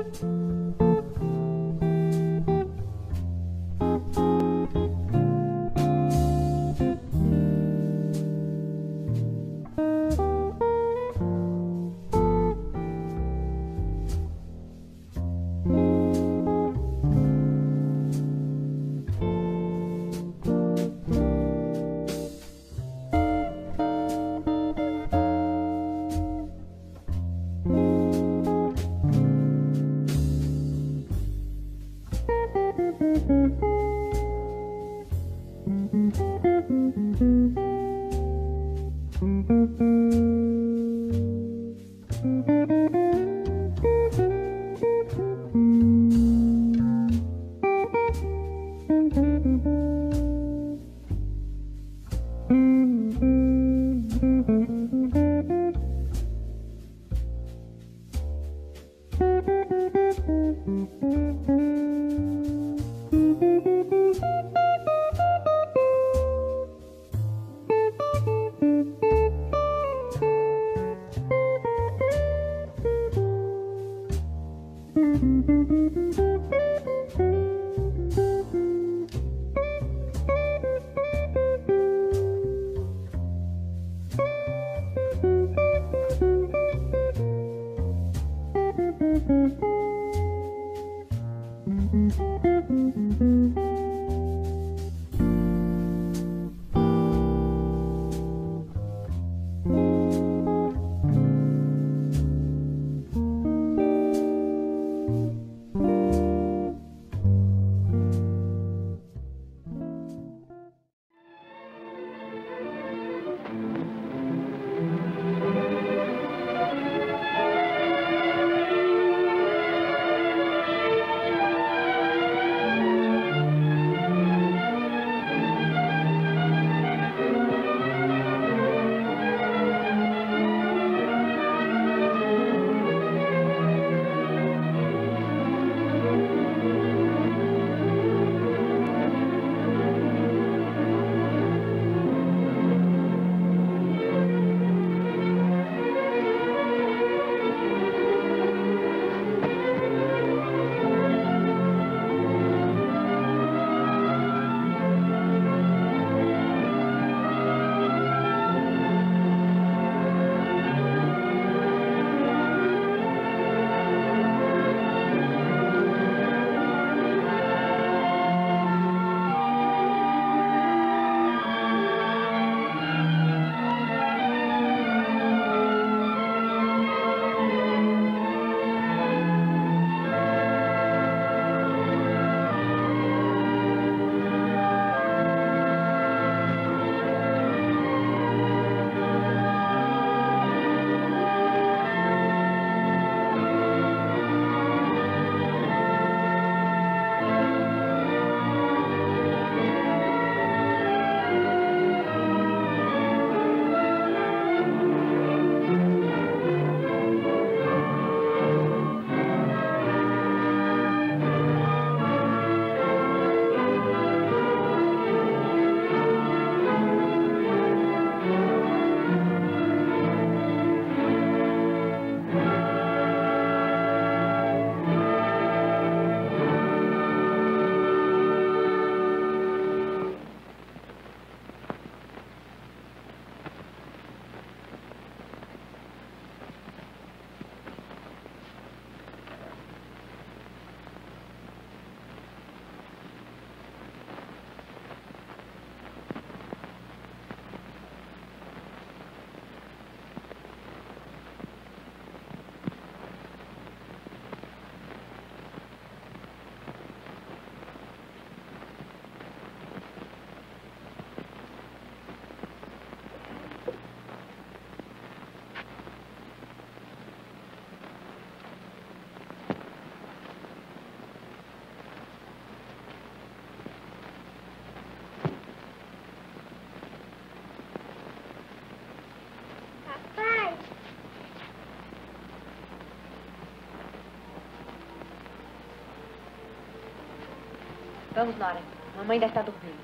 Vamos, Nora. Mamãe ainda está dormindo.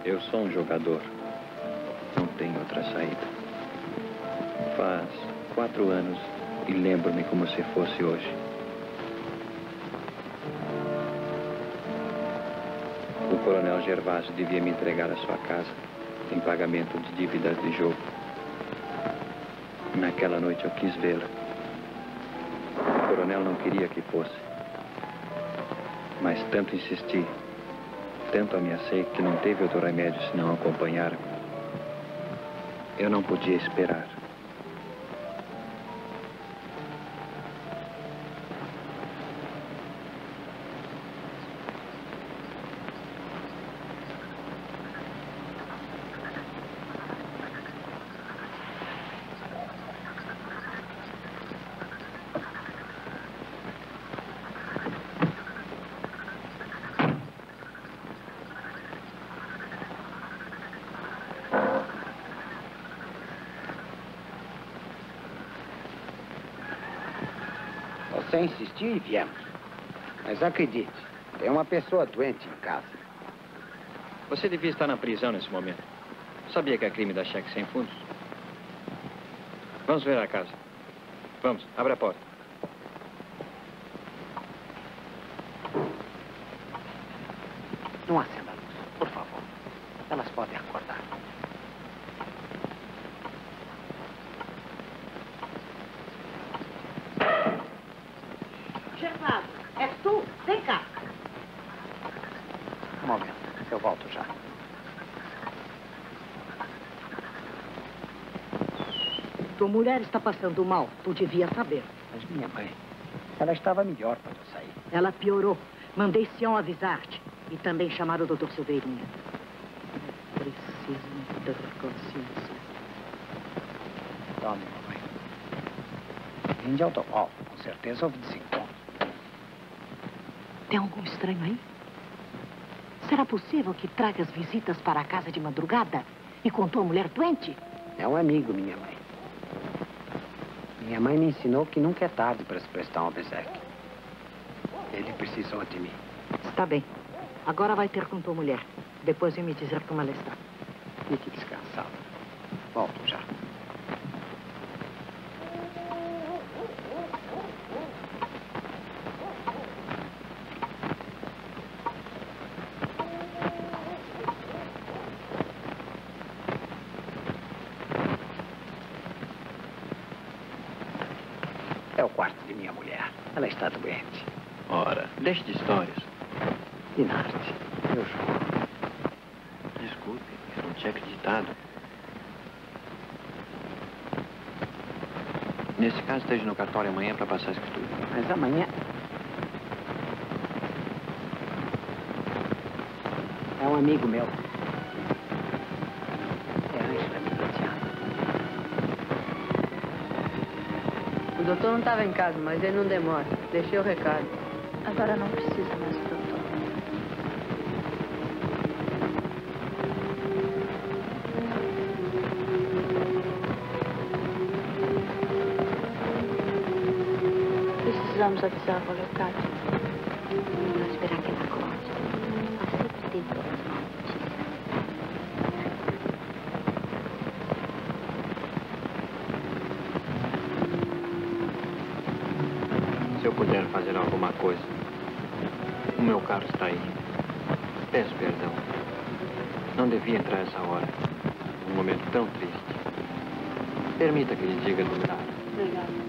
Eu sou um jogador. Não tenho outra saída. Faz 4 anos e lembro-me como se fosse hoje. O coronel Gervásio devia me entregar a sua casa em pagamento de dívidas de jogo. Naquela noite eu quis vê-la. O coronel não queria que fosse. Mas tanto insisti, tanto ameacei que não teve outro remédio senão acompanhar-me. Eu não podia esperar. Você insistiu e viemos. Mas acredite, tem uma pessoa doente em casa. Você devia estar na prisão nesse momento. Sabia que é crime dar cheque sem fundos? Vamos ver a casa. Vamos, abre a porta. Não acenda a luz, por favor. Elas podem acordar. Gervásio, és tu? Vem cá. Um momento, eu volto já. Tua mulher está passando mal. Tu devia saber. Mas minha mãe, ela estava melhor quando eu saí. Ela piorou. Mandei Sião avisar-te. E também chamar o doutor Silveirinha. É preciso ter consciência. Tome, mamãe. Vim de automóvel. Com certeza houve desencontro. Tem algum estranho aí? Será possível que tragas visitas para a casa de madrugada e com tua mulher doente? É um amigo, minha mãe. Minha mãe me ensinou que nunca é tarde para se prestar um obséquio. Ele precisou de mim. Está bem. Agora vai ter com tua mulher. Depois vem me dizer como ela está. Fique descansado. Volto já. É o quarto de minha mulher. Ela está doente. Ora, deixe de histórias. Dinarte, eu juro. Desculpe, eu não tinha acreditado. Nesse caso, esteja no cartório amanhã para passar a escritura. Mas amanhã... É um amigo meu. É Ângela Miliciano. O doutor não estava em casa, mas ele não demora. Deixei o recado. Agora não precisa mais do doutor. Precisamos avisar o Leocádio. Não esperar que ela acorde. Ela sempre tem boas notícias. Se eu puder fazer alguma coisa, o meu carro está aí. Peço perdão. Não devia entrar essa hora. Num momento tão triste. Permita que lhe diga do lugar. Obrigada.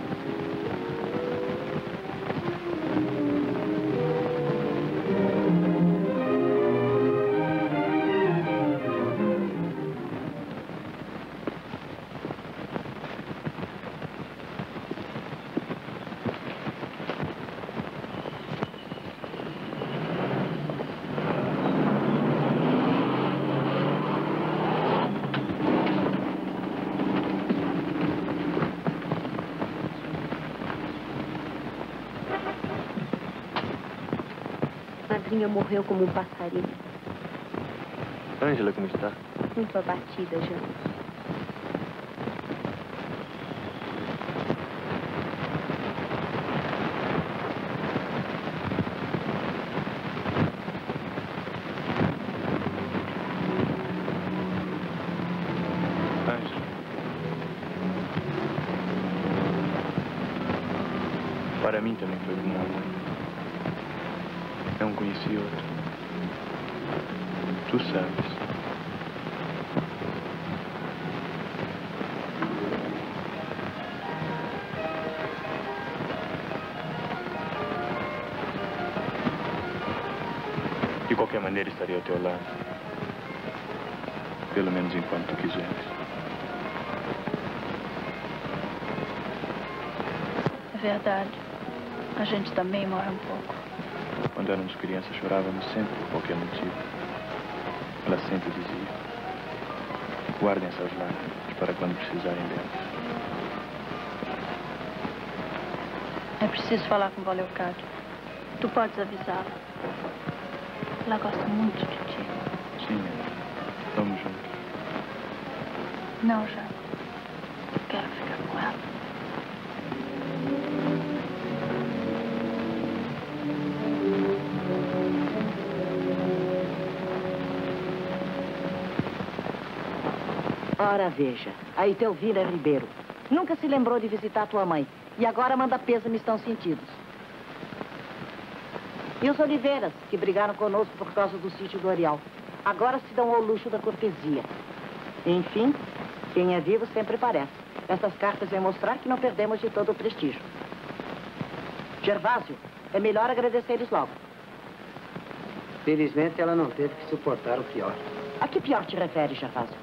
Madrinha morreu como um passarinho. Ângela, como está? Muito abatida, já. Para mim também foi como uma mãe. Não conheci outra. Tu sabes. De qualquer maneira, estarei ao teu lado. Pelo menos enquanto tu quiseres. É verdade. A gente também morre um pouco. Quando éramos crianças, chorávamos sempre por qualquer motivo. Ela sempre dizia: guardem essas lágrimas para quando precisarem delas. É preciso falar com o Leocádio. Tu podes avisá-la. Ela gosta muito de ti. Sim, Ana. Vamos juntos. Não, já. Eu quero ficar com ela. Ora, veja. Aí teu Vira Ribeiro. Nunca se lembrou de visitar tua mãe. E agora manda pêsames tão sentidos. E os Oliveiras, que brigaram conosco por causa do sítio do Areal. Agora se dão ao luxo da cortesia. Enfim, quem é vivo sempre parece. Essas cartas vêm mostrar que não perdemos de todo o prestígio. Gervásio, é melhor agradecer eles logo. Felizmente, ela não teve que suportar o pior. A que pior te refere, Gervásio?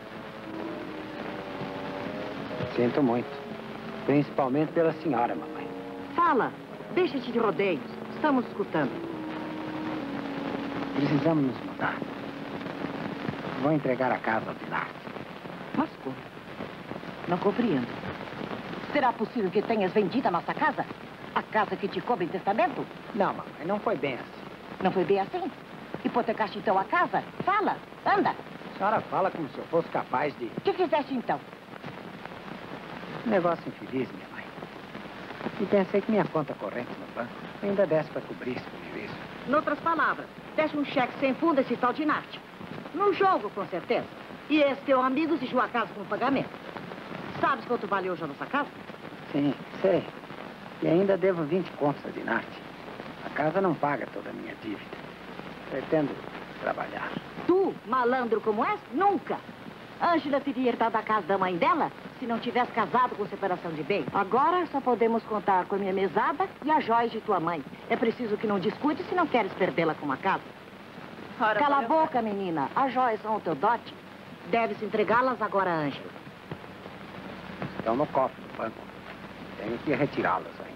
Sinto muito. Principalmente pela senhora, mamãe. Fala, deixa-te de rodeios. Estamos escutando. Precisamos nos mudar. Vou entregar a casa ao Pilar. Mas como? Não compreendo. Será possível que tenhas vendido a nossa casa? A casa que te coube em testamento? Não, mamãe, não foi bem assim. Não foi bem assim? Hipotecaste então a casa? Fala, anda. A senhora fala como se eu fosse capaz de... O que fizeste então? Um negócio infeliz, minha mãe. E pensei que minha conta corrente no banco ainda desse para cobrir esse prejuízo. Noutras palavras, deste um cheque sem fundo a esse tal de Nath. Num jogo, com certeza. E esse teu amigo exigiu a casa com pagamento. Sabes quanto vale hoje a nossa casa? Sim, sei. E ainda devo 20 contos a Dinarte. A casa não paga toda a minha dívida. Pretendo trabalhar. Tu, malandro como és, nunca. Ângela teria herdado a casa da mãe dela se não tivesse casado com separação de bem. Agora só podemos contar com a minha mesada e as joias de tua mãe. É preciso que não discute se não queres perdê-la com a casa. Ora, Cala a boca, menina. As joias são o teu dote. Deves entregá-las agora a Ângela. Estão no cofre do banco. Tenho que retirá-las ainda.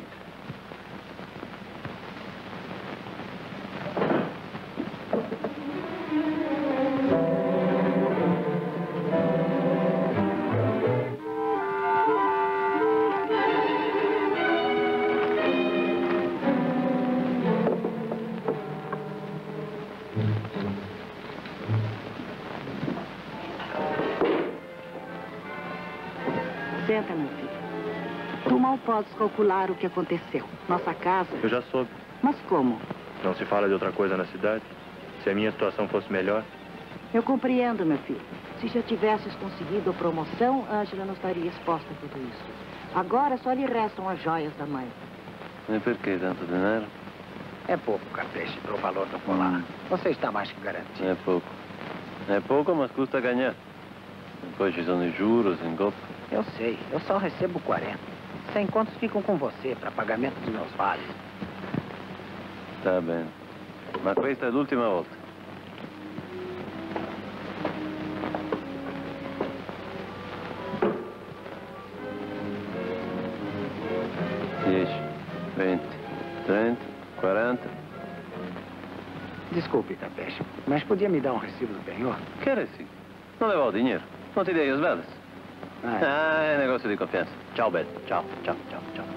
Senta, meu filho. Tu mal podes calcular o que aconteceu. Nossa casa... Eu já soube. Mas como? Não se fala de outra coisa na cidade? Se a minha situação fosse melhor? Eu compreendo, meu filho. Se já tivesses conseguido a promoção, Ângela não estaria exposta a tudo isso. Agora só lhe restam as joias da mãe. E por que tanto dinheiro? É pouco, Capeixe, para o valor do colar. Você está mais que garantido. É pouco. É pouco, mas custa ganhar. Depois são de juros, em golpe. Eu sei, eu só recebo 40. 100 contos ficam com você para pagamento dos meus vales. Tá bem. Mas questa è l'ultima volta. Dieci, 20, 30, 40. Desculpe, Capeixe, mas podia me dar um recibo do penhor? Che recibo? Non levavo dinheiro. Non ti dei as velas. É negócio de confiança. Tchau, Beto. Tchau, tchau, tchau, tchau.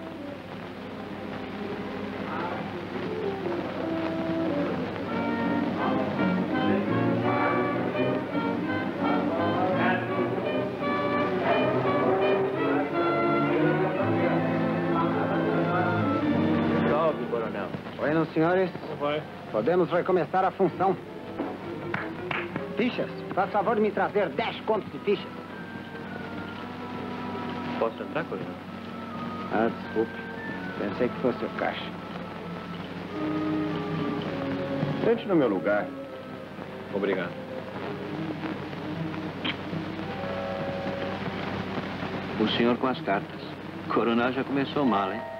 Salve, coronel. Bueno, senhores, podemos recomeçar a função. Fichas, faz favor de me trazer 10 contos de fichas. Posso entrar, coronel? Ah, desculpe. Pensei que fosse o caixa. Sente no meu lugar. Obrigado. O senhor com as cartas. O coronel já começou mal, hein?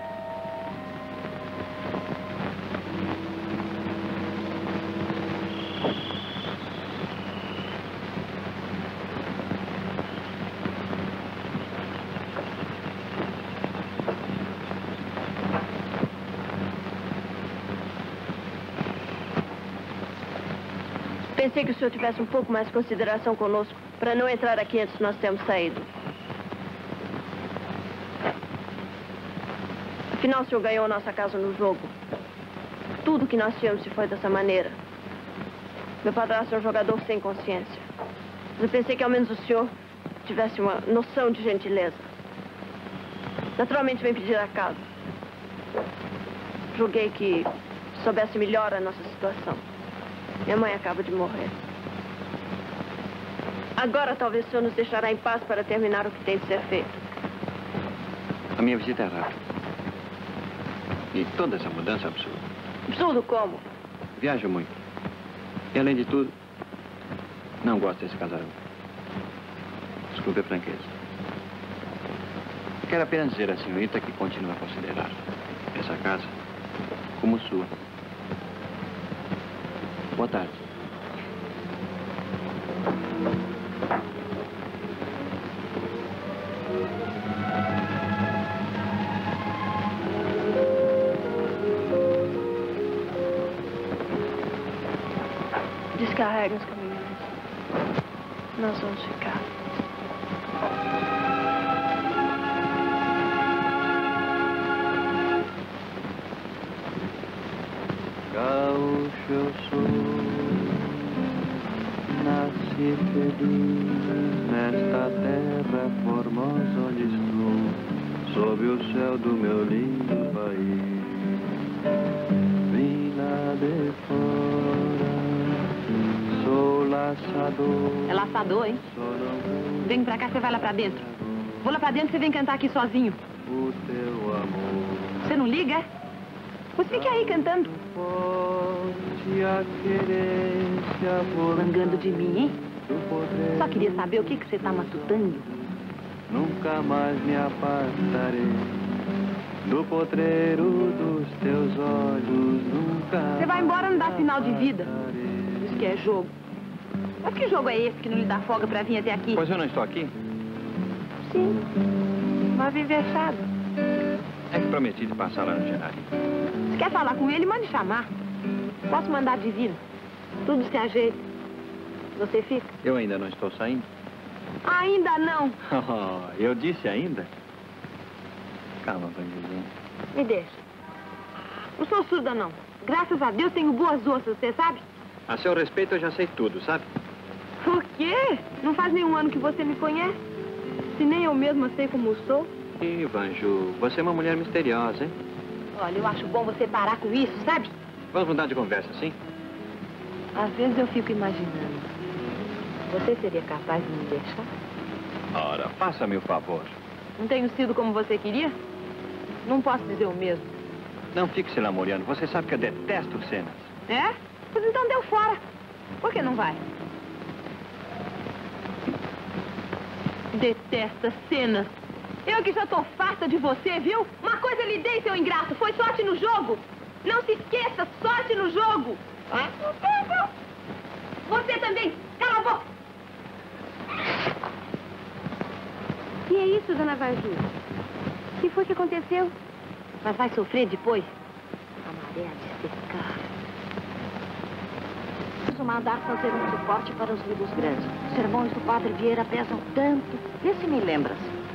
Pensei que o senhor tivesse um pouco mais de consideração conosco, para não entrar aqui antes de nós termos saído. Afinal, o senhor ganhou a nossa casa no jogo. Tudo que nós tínhamos se foi dessa maneira. Meu padrasto é um jogador sem consciência. Mas eu pensei que ao menos o senhor tivesse uma noção de gentileza. Naturalmente, vem pedir a casa. Julguei que soubesse melhor a nossa situação. Minha mãe acaba de morrer. Agora, talvez o senhor nos deixará em paz para terminar o que tem de ser feito. A minha visita é rápida. E toda essa mudança é absurda. Absurdo como? Viajo muito. E, além de tudo, não gosto desse casarão. Desculpe a franqueza. Quero apenas dizer à senhorita que continua a considerar essa casa como sua. Boa tarde. Descarregue os caminhões. Nós vamos ficar. Gaúcho eu sou, nasci feliz nesta terra formosa onde estou, sob o céu do meu lindo país. Vim lá de fora, sou laçador. É laçador, hein? Vem pra cá, você vai lá pra dentro. Vou lá pra dentro, você vem cantar aqui sozinho. O teu amor. Você não liga, é? Você fica aí cantando. Mangando de mim, hein? Só queria saber o que você tá matutando. Nunca mais me apartarei do potreiro dos teus olhos, nunca. Você vai embora, não dá sinal de vida. Isso que é jogo. Mas que jogo é esse que não lhe dá folga pra vir até aqui? Pois eu não estou aqui? Sim, mas vem vexado. É que prometi de passar lá no Genari. Se quer falar com ele, mande chamar. Posso mandar de vir. Tudo se ajeita. Você fica? Eu ainda não estou saindo? Ainda não. Eu disse ainda? Calma, Vangelinha. Me deixa. Não sou surda, não. Graças a Deus tenho boas ossas, você sabe? A seu respeito eu já sei tudo, sabe? Por quê? Não faz nenhum ano que você me conhece. Se nem eu mesma sei como sou. Ih, Vanju, você é uma mulher misteriosa, hein? Olha, eu acho bom você parar com isso, sabe? Vamos mudar de conversa, sim? Às vezes eu fico imaginando. Você seria capaz de me deixar? Ora, faça-me o favor. Não tenho sido como você queria? Não posso dizer o mesmo. Não fique se namorando. Você sabe que eu detesto cenas. É? Pois então deu fora. Por que não vai? Detesta cenas. Eu que já tô farta de você, viu? Uma coisa lhe dei, seu ingrato. Foi sorte no jogo. Não se esqueça, sorte no jogo. Você também. Cala a boca. E é isso, dona Vaju? O que foi que aconteceu? Mas vai sofrer depois? A maré de secar. Preciso mandar fazer um suporte para os livros grandes. Os sermões do Padre Vieira pesam tanto. Vê se me lembras.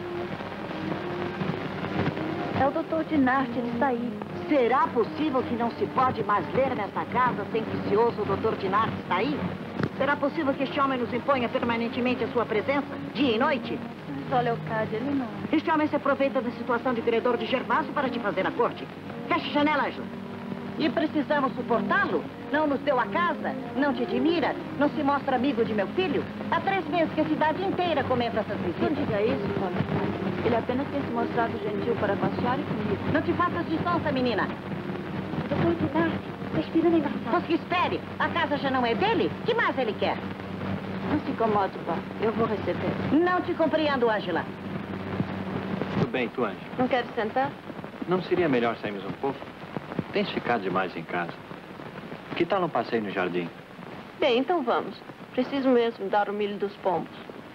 É o doutor Dinarte, ele está aí. Será possível que não se pode mais ler nesta casa sem que esse oso doutor Dinarte está aí? Será possível que este homem nos imponha permanentemente a sua presença, dia e noite? Mas, Leocádia, ele não. Este homem se aproveita da situação de credor de Gervásio para te fazer a corte. Feche a janela, Ângela. E precisamos suportá-lo? Não nos deu a casa? Não te admira? Não se mostra amigo de meu filho? Há 3 meses que a cidade inteira comenta essas visitas. Não diga isso, Valocádia. Ele apenas tem se mostrado gentil para com a senhora e comigo. Não te faças de sonsa, menina. Doutor Dinarte, está esperando embaixo. Pois que espere. A casa já não é dele? O que mais ele quer? Não se incomode, vó. Eu vou receber. Não te compreendo, Ângela. Tudo bem, tu, Ângela? Não quer sentar? Não seria melhor sairmos um pouco? Tens ficado demais em casa. Que tal um passeio no jardim? Bem, então vamos. Preciso mesmo dar o milho dos pombos.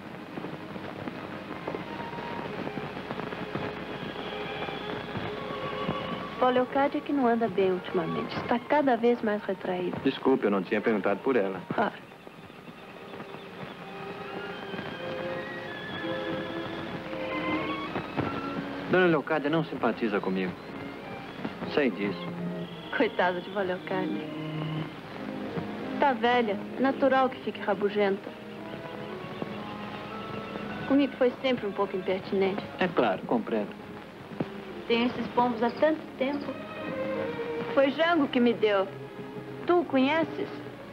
Vó Leocádia que não anda bem ultimamente. Está cada vez mais retraída. Desculpe, eu não tinha perguntado por ela. Claro. Dona Leocádia não simpatiza comigo. Sei disso. Coitada de Vó Leocádia. Está velha. É natural que fique rabugenta. Comigo foi sempre um pouco impertinente. É claro, compreendo. Tenho esses pombos há tanto tempo. Foi Jango que me deu. Tu o conheces?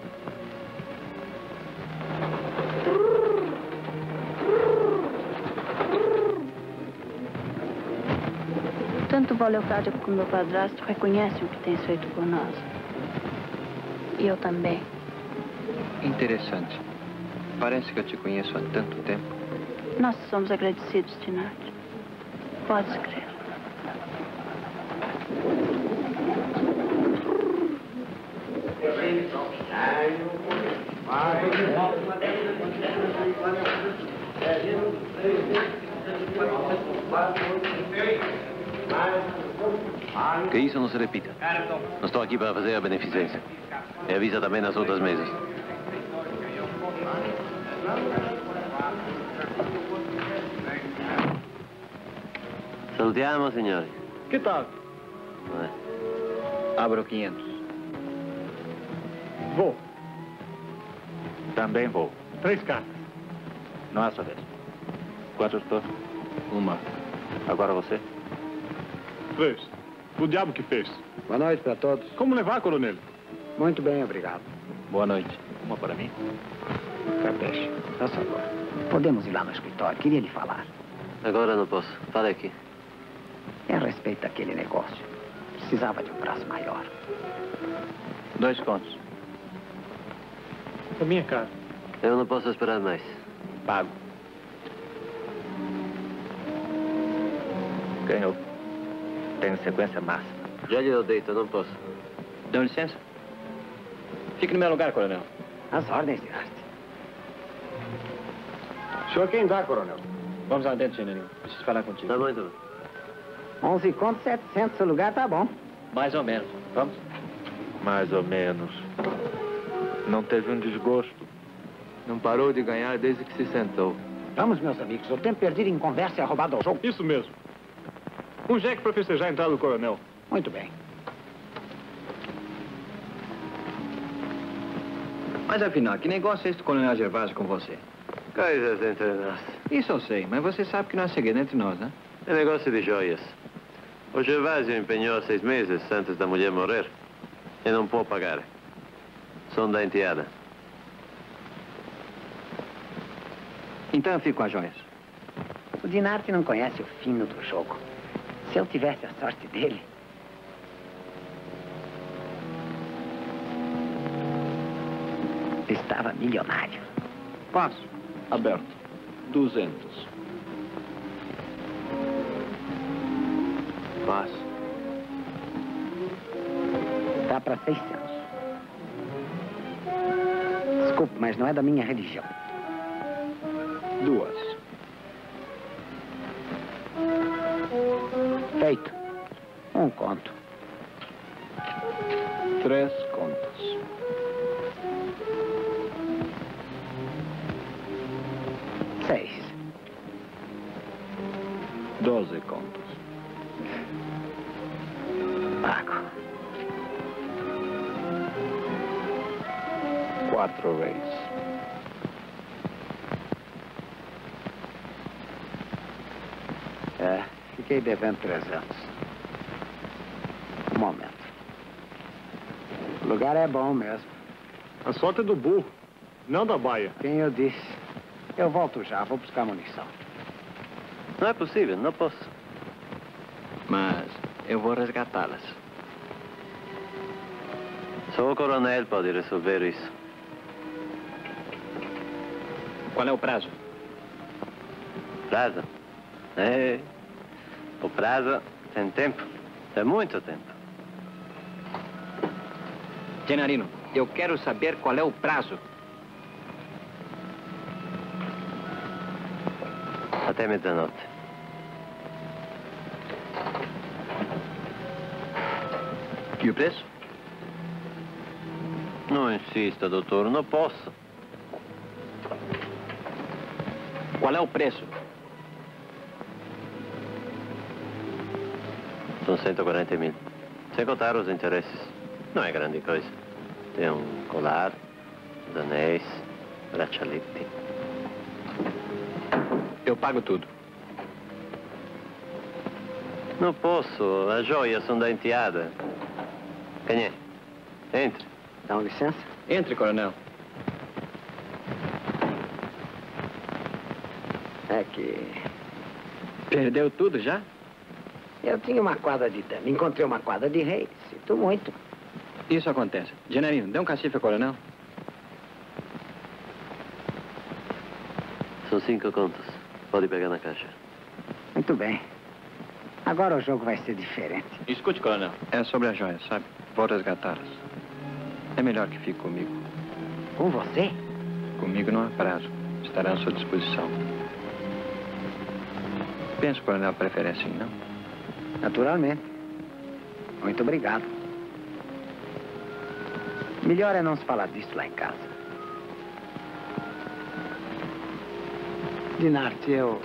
Tanto Vó Leocádia como meu padrasto reconhecem o que tens feito por nós. E eu também. Interessante. Parece que eu te conheço há tanto tempo. Nós somos agradecidos, Dinarte. Podes crer. Que isso não se repita. Não estou aqui para fazer a beneficência. Me avisa também nas outras mesas. Salutiamo, signori. Que tal? Abro 500. Vou. Também vou. 3 cartas. Não é a sua vez. Quantos estou? Uma. Agora você? 3. O diabo que fez. Boa noite para todos. Como levar, coronel? Muito bem, obrigado. Boa noite. Uma para mim? Capeche, por favor. Podemos ir lá no escritório. Queria lhe falar. Agora não posso. Fale aqui. É a respeito daquele negócio. Precisava de um prazo maior. 2 contos. A minha cara. Eu não posso esperar mais. Pago. Ganhou. Tenho sequência máxima. Já lhe dei, então não posso. Dão licença? Fique no meu lugar, coronel. As ordens de arte. O senhor quem dá, coronel? Vamos lá dentro, general. Preciso falar contigo. Tá bom, então. 11 contos, 700. O lugar tá bom. Mais ou menos. Vamos? Mais ou menos. Não teve um desgosto. Não parou de ganhar desde que se sentou. Vamos, meus amigos. O tempo perdido em conversa é roubado ao jogo. Isso mesmo. Um jegue para festejar a entrada do coronel. Muito bem. Mas afinal, que negócio é esse do coronel Gervásio com você? Coisas entre nós. Isso eu sei, mas você sabe que não é segredo entre nós, né? É negócio de joias. O Gervásio empenhou 6 meses antes da mulher morrer. E não pode pagar. São da enteada. Então eu fico com as joias. O Dinarte não conhece o fino do jogo. Se eu tivesse a sorte dele... estava milionário. Passo. Aberto. 200. Passo. Dá para 600. Desculpe, mas não é da minha religião. 2. Feito. 1 conto. 3 contos. 6. 12 contos. Pago. 4 reis. É, fiquei devendo 300. Um momento. lugar é bom mesmo. A sorte é do burro, não da baia. Quem eu disse? Eu volto já, vou buscar munição. Não é possível, não posso. Mas eu vou resgatá-las. Só o coronel pode resolver isso. Qual é o prazo? Prazo? O prazo tem tempo. Tem muito tempo. Gennarino, eu quero saber qual é o prazo. Até meia-noite. E o preço? Não insista, doutor, não posso. Qual é o preço? São 140 mil. Sem contar os interesses. Não é grande coisa. Tem um colar, os anéis, bracelete. Eu pago tudo. Não posso. As joias são da enteada. Quem é? Entre. Dá licença? Entre, coronel. É que... Perdeu tudo já? Eu tinha uma quadra de dama. Encontrei uma quadra de rei. Sinto muito. Isso acontece. Gennarino, dê um cacife ao coronel. São 5 contos. Pode pegar na caixa. Muito bem. Agora o jogo vai ser diferente. Escute, coronel. É sobre as joias, sabe? Vou resgatá-las. É melhor que fique comigo. Com você? Comigo não há prazo. Estará à sua disposição. Penso que o coronel prefere assim, não? Naturalmente. Muito obrigado. Melhor é não se falar disso lá em casa. Dinarte, eu...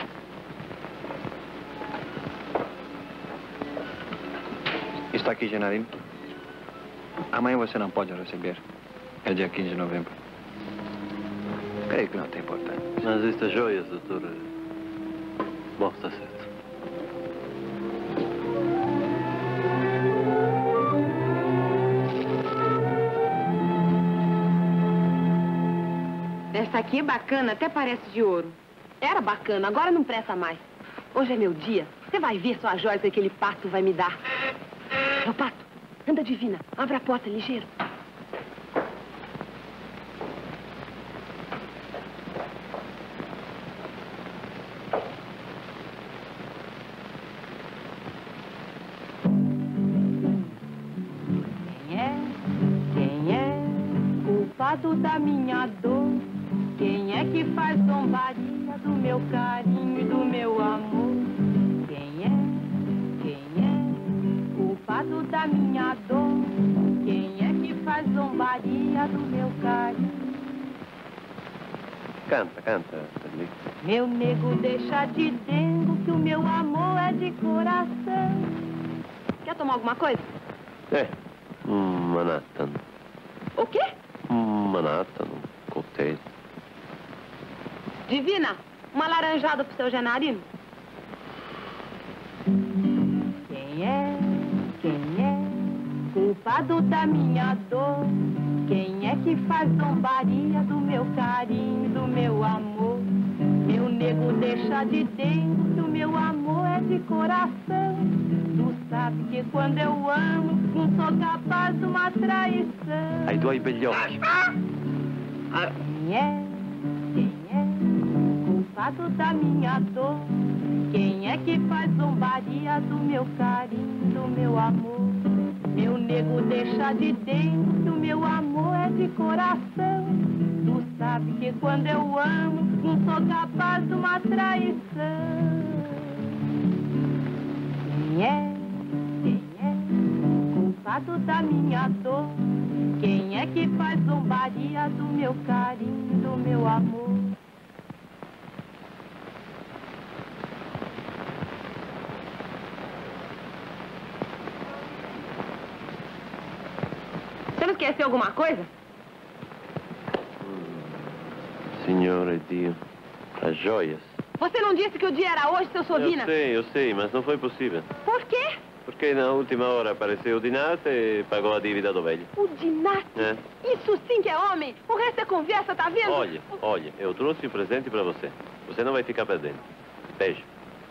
Está aqui, Gennarino. Amanhã você não pode receber. É dia 15 de novembro. Creio que não tem importância. Mas estas joias, doutor... Bom, está certo. Essa aqui é bacana, até parece de ouro. Era bacana, agora não presta mais. Hoje é meu dia. Você vai ver só as joias que aquele pato vai me dar. Ô, pato, anda divina. Abre a porta, ligeiro. Quem é culpado da minha dor? Quem é que faz zombaria do meu carinho e do meu amor? Quem é culpado da minha dor? Quem é que faz zombaria do meu carinho? Canta, canta, Felipe. Meu nego, deixa de dengo que o meu amor é de coração. Quer tomar alguma coisa? É, Manhattan. O quê? Manhattan, coquetel. Divina, uma laranjada pro seu Gennarino. Quem é culpado da minha dor? Quem é que faz zombaria do meu carinho, do meu amor? Meu nego, deixa de dengo que o meu amor é de coração. Tu sabe que quando eu amo, não sou capaz de uma traição. Aí dói belhoque. Quem é culpado da minha dor? Quem é que faz zombaria do meu carinho, do meu amor? Meu nego, deixa de dengo que o meu amor é de coração. Tu sabe que quando eu amo, não sou capaz de uma traição. Quem é culpado da minha dor? Quem é que faz zombaria do meu carinho, do meu amor? Você não esqueceu alguma coisa? Senhor Dio, as joias. Você não disse que o dia era hoje, seu Sovina? Eu sei, mas não foi possível. Por quê? Porque na última hora apareceu o Dinarte e pagou a dívida do velho. O Dinarte? É. Isso sim que é homem. O resto é conversa, tá vendo? Olha, eu trouxe um presente para você. Você não vai ficar perdendo. Beijo.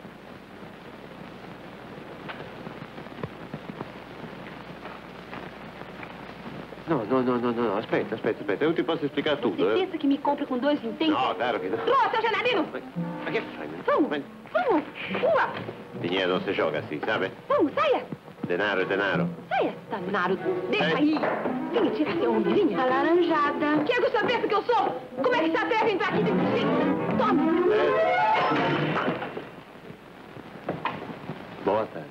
Não. Aspetta. Eu te posso explicar tudo. Você pensa que me compra com 2 vintens? No, claro que não. Pronto, seu Janarino! Ma che fai? Vamos! Rua! Dinheiro não se joga assim, sabe? Vamos, saia! Denaro é denaro. Saia, danado! Deixa aí! Venha tirar seu homem, venha! Alaranjada. Quer que eu saber que eu sou? Como é que se atreve a entrar aqui dentro de si? Toma! Boa tarde.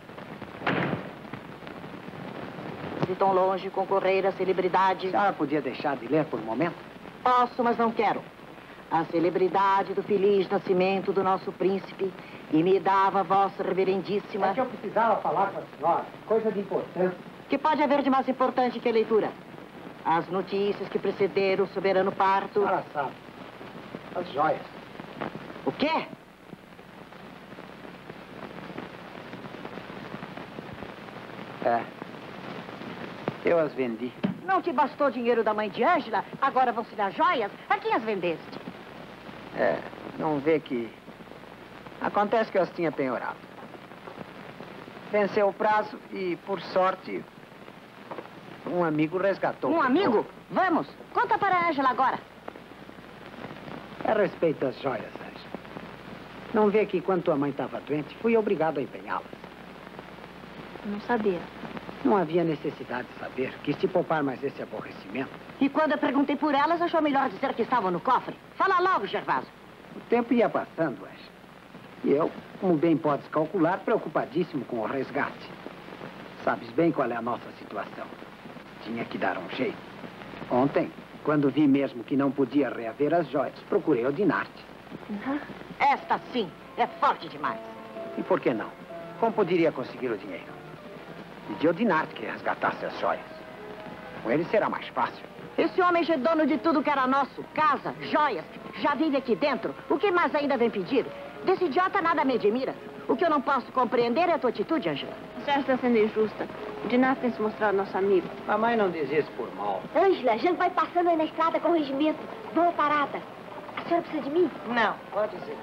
De tão longe concorrer a celebridade. A senhora podia deixar de ler por um momento? Posso, mas não quero. A celebridade do feliz nascimento do nosso príncipe e me dava vossa reverendíssima... É que eu precisava falar com a senhora. Coisa de importância. Que pode haver de mais importante que a leitura? As notícias que precederam o soberano parto... A senhora sabe. As joias. O quê? Eu as vendi. Não te bastou o dinheiro da mãe de Ângela? Agora vão se dar joias? A quem as vendeste? Não vê que... Acontece que eu as tinha penhorado. Venceu o prazo e, por sorte, um amigo resgatou. Um amigo? Vamos, conta para a Ângela agora. A respeito das joias, Ângela. Não vê que quando tua mãe estava doente, fui obrigado a empenhá-las. Não sabia. Não havia necessidade de saber. Quis te poupar mais esse aborrecimento. E quando eu perguntei por elas, achou melhor dizer que estavam no cofre. Fala logo, Gervaso. O tempo ia passando, Ângela. E eu, como bem podes calcular, preocupadíssimo com o resgate. Sabes bem qual é a nossa situação. Tinha que dar um jeito. Ontem, quando vi mesmo que não podia reaver as joias, procurei o Dinarte. Esta sim é forte demais. E por que não? Como poderia conseguir o dinheiro? Pedi ao Dinarte que resgatasse as joias. Com ele será mais fácil. Esse homem já é dono de tudo que era nosso. Casa, joias, já vive aqui dentro. O que mais ainda vem pedir? Desse idiota nada me admira. O que eu não posso compreender é a tua atitude, Ângela. A senhora está sendo injusta. O Dinarte tem se mostrado nosso amigo. Mamãe não diz isso por mal. Ângela, a gente vai passando aí na estrada com o regimento. Boa parada. A senhora precisa de mim? Não, pode dizer.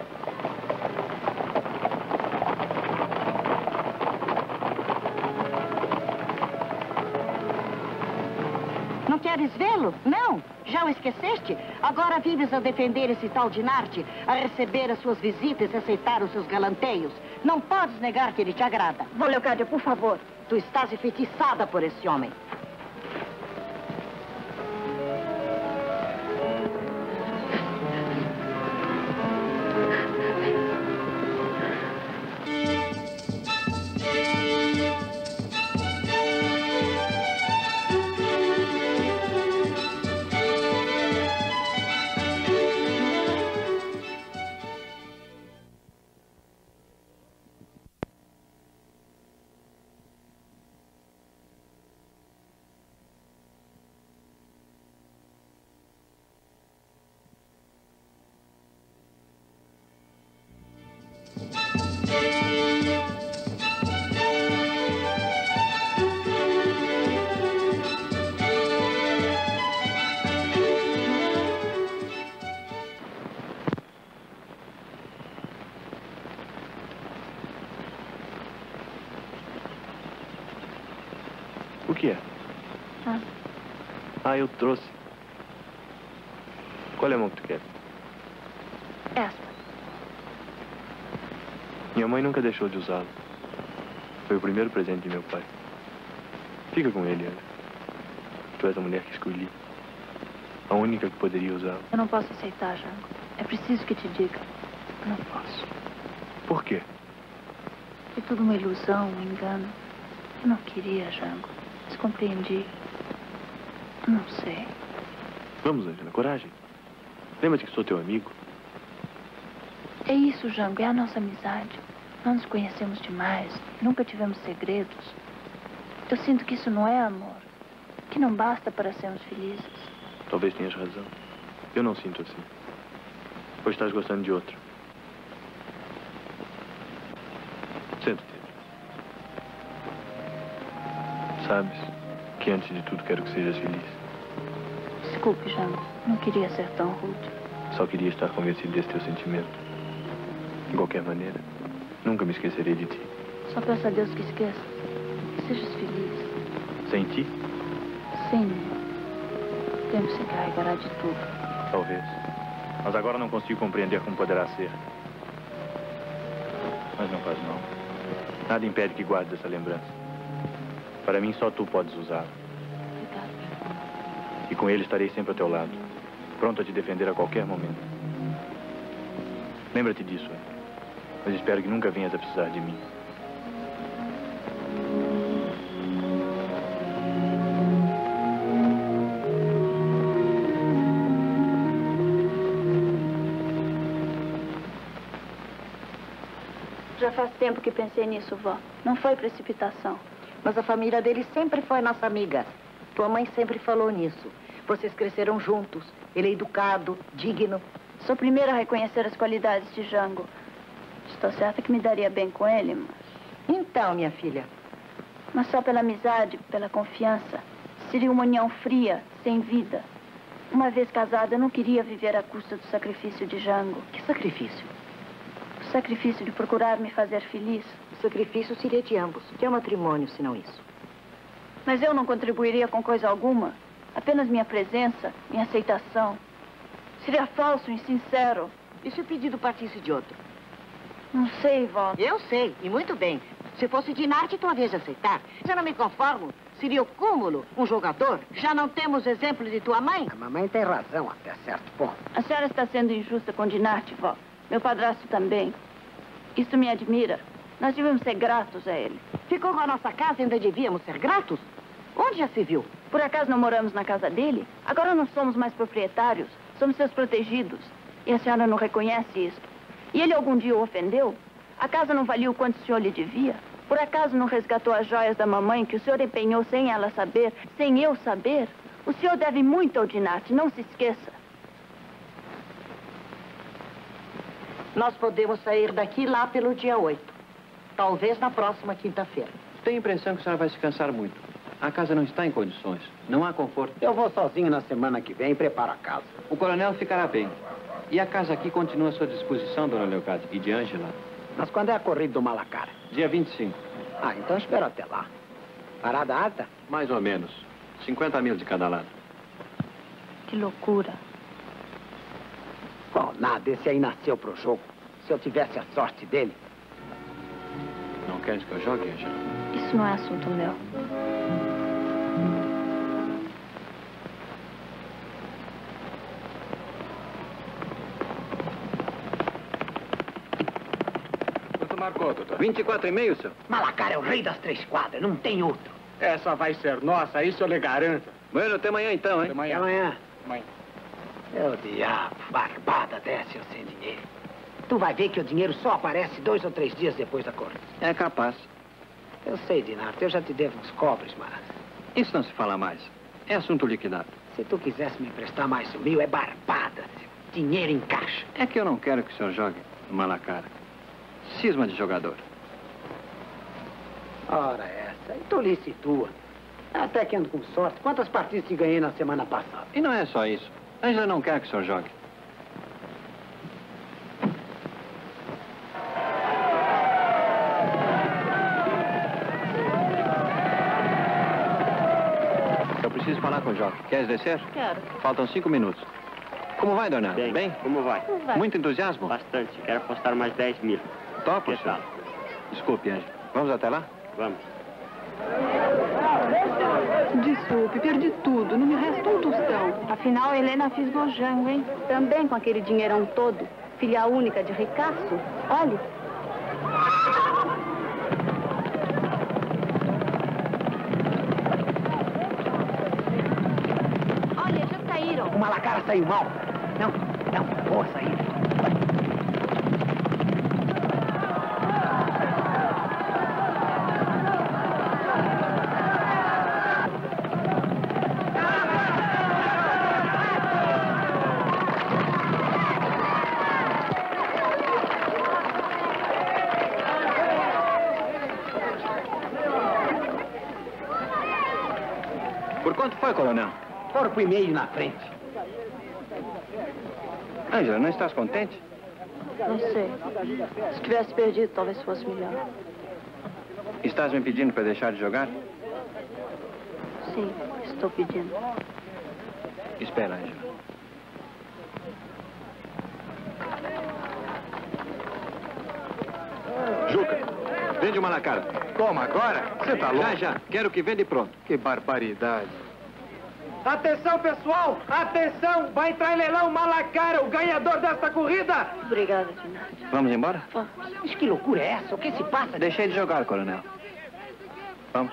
Não queres vê-lo? Não. Já o esqueceste? Agora vives a defender esse tal Dinarte, a receber as suas visitas e aceitar os seus galanteios. Não podes negar que ele te agrada. Vou, Leocádia, por favor. Tu estás enfeitiçada por esse homem. O que é? Eu trouxe. Qual é a mão que tu quer? Esta. Minha mãe nunca deixou de usá-lo. Foi o primeiro presente de meu pai. Fica com ele, Ana. Tu és a mulher que escolhi. A única que poderia usá-lo. Eu não posso aceitar, Jango. É preciso que te diga. Eu não posso. Por quê? Foi tudo uma ilusão, um engano. Eu não queria, Jango. Descompreendi. Eu não sei. Vamos, Ângela, coragem. Lembra-te que sou teu amigo? É isso, Jango. É a nossa amizade. Não nos conhecemos demais. Nunca tivemos segredos. Eu sinto que isso não é amor. Que não basta para sermos felizes. Talvez tenhas razão. Eu não sinto assim. Ou estás gostando de outro? Senta-te. Sabes que antes de tudo quero que sejas feliz. Desculpe, Jango. Não queria ser tão rude. Só queria estar convencido desse teu sentimento. De qualquer maneira, nunca me esquecerei de ti. Só peço a Deus que esqueça. Que sejas feliz. Sem ti? Sim. O tempo se encarregará de tudo. Talvez. Mas agora não consigo compreender como poderá ser. Mas não faz mal. Nada impede que guardes essa lembrança. Para mim, só tu podes usá-la. E com ele estarei sempre ao teu lado, pronto a te defender a qualquer momento. Lembra-te disso, mas espero que nunca venhas a precisar de mim. Já faz tempo que pensei nisso, vó. Não foi precipitação. Mas a família dele sempre foi nossa amiga. Tua mãe sempre falou nisso. Vocês cresceram juntos. Ele é educado, digno. Sou a primeira a reconhecer as qualidades de Jango. Estou certa que me daria bem com ele, mas... Então, minha filha. Mas só pela amizade, pela confiança. Seria uma união fria, sem vida. Uma vez casada, eu não queria viver à custa do sacrifício de Jango. Que sacrifício? O sacrifício de procurar me fazer feliz. O sacrifício seria de ambos. Que é o matrimônio, se não isso? Mas eu não contribuiria com coisa alguma. Apenas minha presença, minha aceitação. Seria falso, insincero. E se o pedido partisse de outro? Não sei, vó. Eu sei, e muito bem. Se fosse de Narte, tua vez de aceitar. Já não me conformo. Seria o cúmulo, um jogador. Já não temos exemplo de tua mãe? A mamãe tem razão até certo ponto. A senhora está sendo injusta com Dinarte, vó. Meu padrasto também. Isso me admira. Nós devíamos ser gratos a ele. Ficou com a nossa casa e ainda devíamos ser gratos? Onde já se viu? Por acaso não moramos na casa dele? Agora não somos mais proprietários. Somos seus protegidos. E a senhora não reconhece isso. E ele algum dia o ofendeu? A casa não valia o quanto o senhor lhe devia? Por acaso não resgatou as joias da mamãe que o senhor empenhou sem ela saber, sem eu saber? O senhor deve muito ao Dinarte, não se esqueça. Nós podemos sair daqui lá pelo dia 8. Talvez na próxima quinta-feira. Tenho a impressão que a senhora vai se cansar muito. A casa não está em condições. Não há conforto. Eu vou sozinho na semana que vem e preparo a casa. O coronel ficará bem. E a casa aqui continua à sua disposição, dona Leocádia. E de Ângela? Mas quando é a corrida do Malacara? Dia 25. Ah, então espero até lá. Parada alta? Mais ou menos. 50 mil de cada lado. Que loucura. Bom, nada. Esse aí nasceu pro jogo. Se eu tivesse a sorte dele... Não queres que eu jogue, Ângela? Isso não é assunto meu. Quanto marcou, doutor? 24,5, senhor. Malacara é o rei das 3 quadras. Não tem outro. Essa vai ser nossa, isso eu lhe garanto. Bueno, até amanhã então, hein? Até amanhã. Amanhã. Meu diabo, barbada dessa eu sem dinheiro. Tu vai ver que o dinheiro só aparece 2 ou 3 dias depois da corrida. É capaz. Eu sei, Dinarte, eu já te devo uns cobres, mas... Isso não se fala mais. É assunto liquidado. Se tu quisesse me emprestar mais 1.000, é barbada. Dinheiro em caixa. É que eu não quero que o senhor jogue no Malacara. Cisma de jogador. Ora, essa. E tolice tua. Até que ando com sorte. Quantas partidas te ganhei na semana passada? E não é só isso. Ângela não quer que o senhor jogue. Eu preciso falar com o Joque. Queres descer? Quero. Faltam 5 minutos. Como vai, Donado? Bem? Como vai? Muito entusiasmo? Bastante. Quero apostar mais 10 mil. Topa, Que senhor? tal? Desculpe, Ângela. Vamos até lá? Vamos. Desculpe, perdi tudo. Não me resta um tostão. Afinal, Helena fisgou Jango, hein? Também com aquele dinheirão todo. Filha única de ricaço. Olhe. Olha, já saíram. O Malacara saiu mal. Não, boa saída. Quanto foi, coronel? Corpo e meio na frente. Ângela, não estás contente? Não sei. Se tivesse perdido, talvez fosse melhor. Estás me pedindo para deixar de jogar? Sim, estou pedindo. Espera, Ângela. Juca, vende uma na cara. Toma, agora? Você tá louco? Já. Quero que venda e pronto. Que barbaridade. Atenção, pessoal! Atenção! Vai entrar em leilão Malacara, o ganhador desta corrida! Obrigada, Dinarte. Vamos embora? Mas que loucura é essa? O que se passa? Deixei de jogar, coronel. Vamos.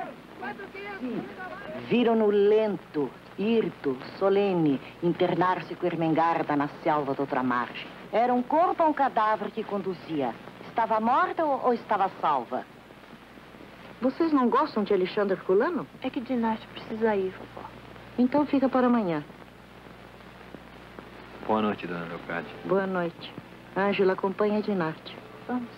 Viram-no lento, hirto, solene, internar-se com Ermengarda na selva de outra margem. Era um corpo ou um cadáver que conduzia? Estava morta ou estava salva? Vocês não gostam de Alexandre Herculano? É que Dinarte precisa ir, vovó. Então fica para amanhã. Boa noite, dona Leocádia. Boa noite. Ângela acompanha Dinarte. Vamos.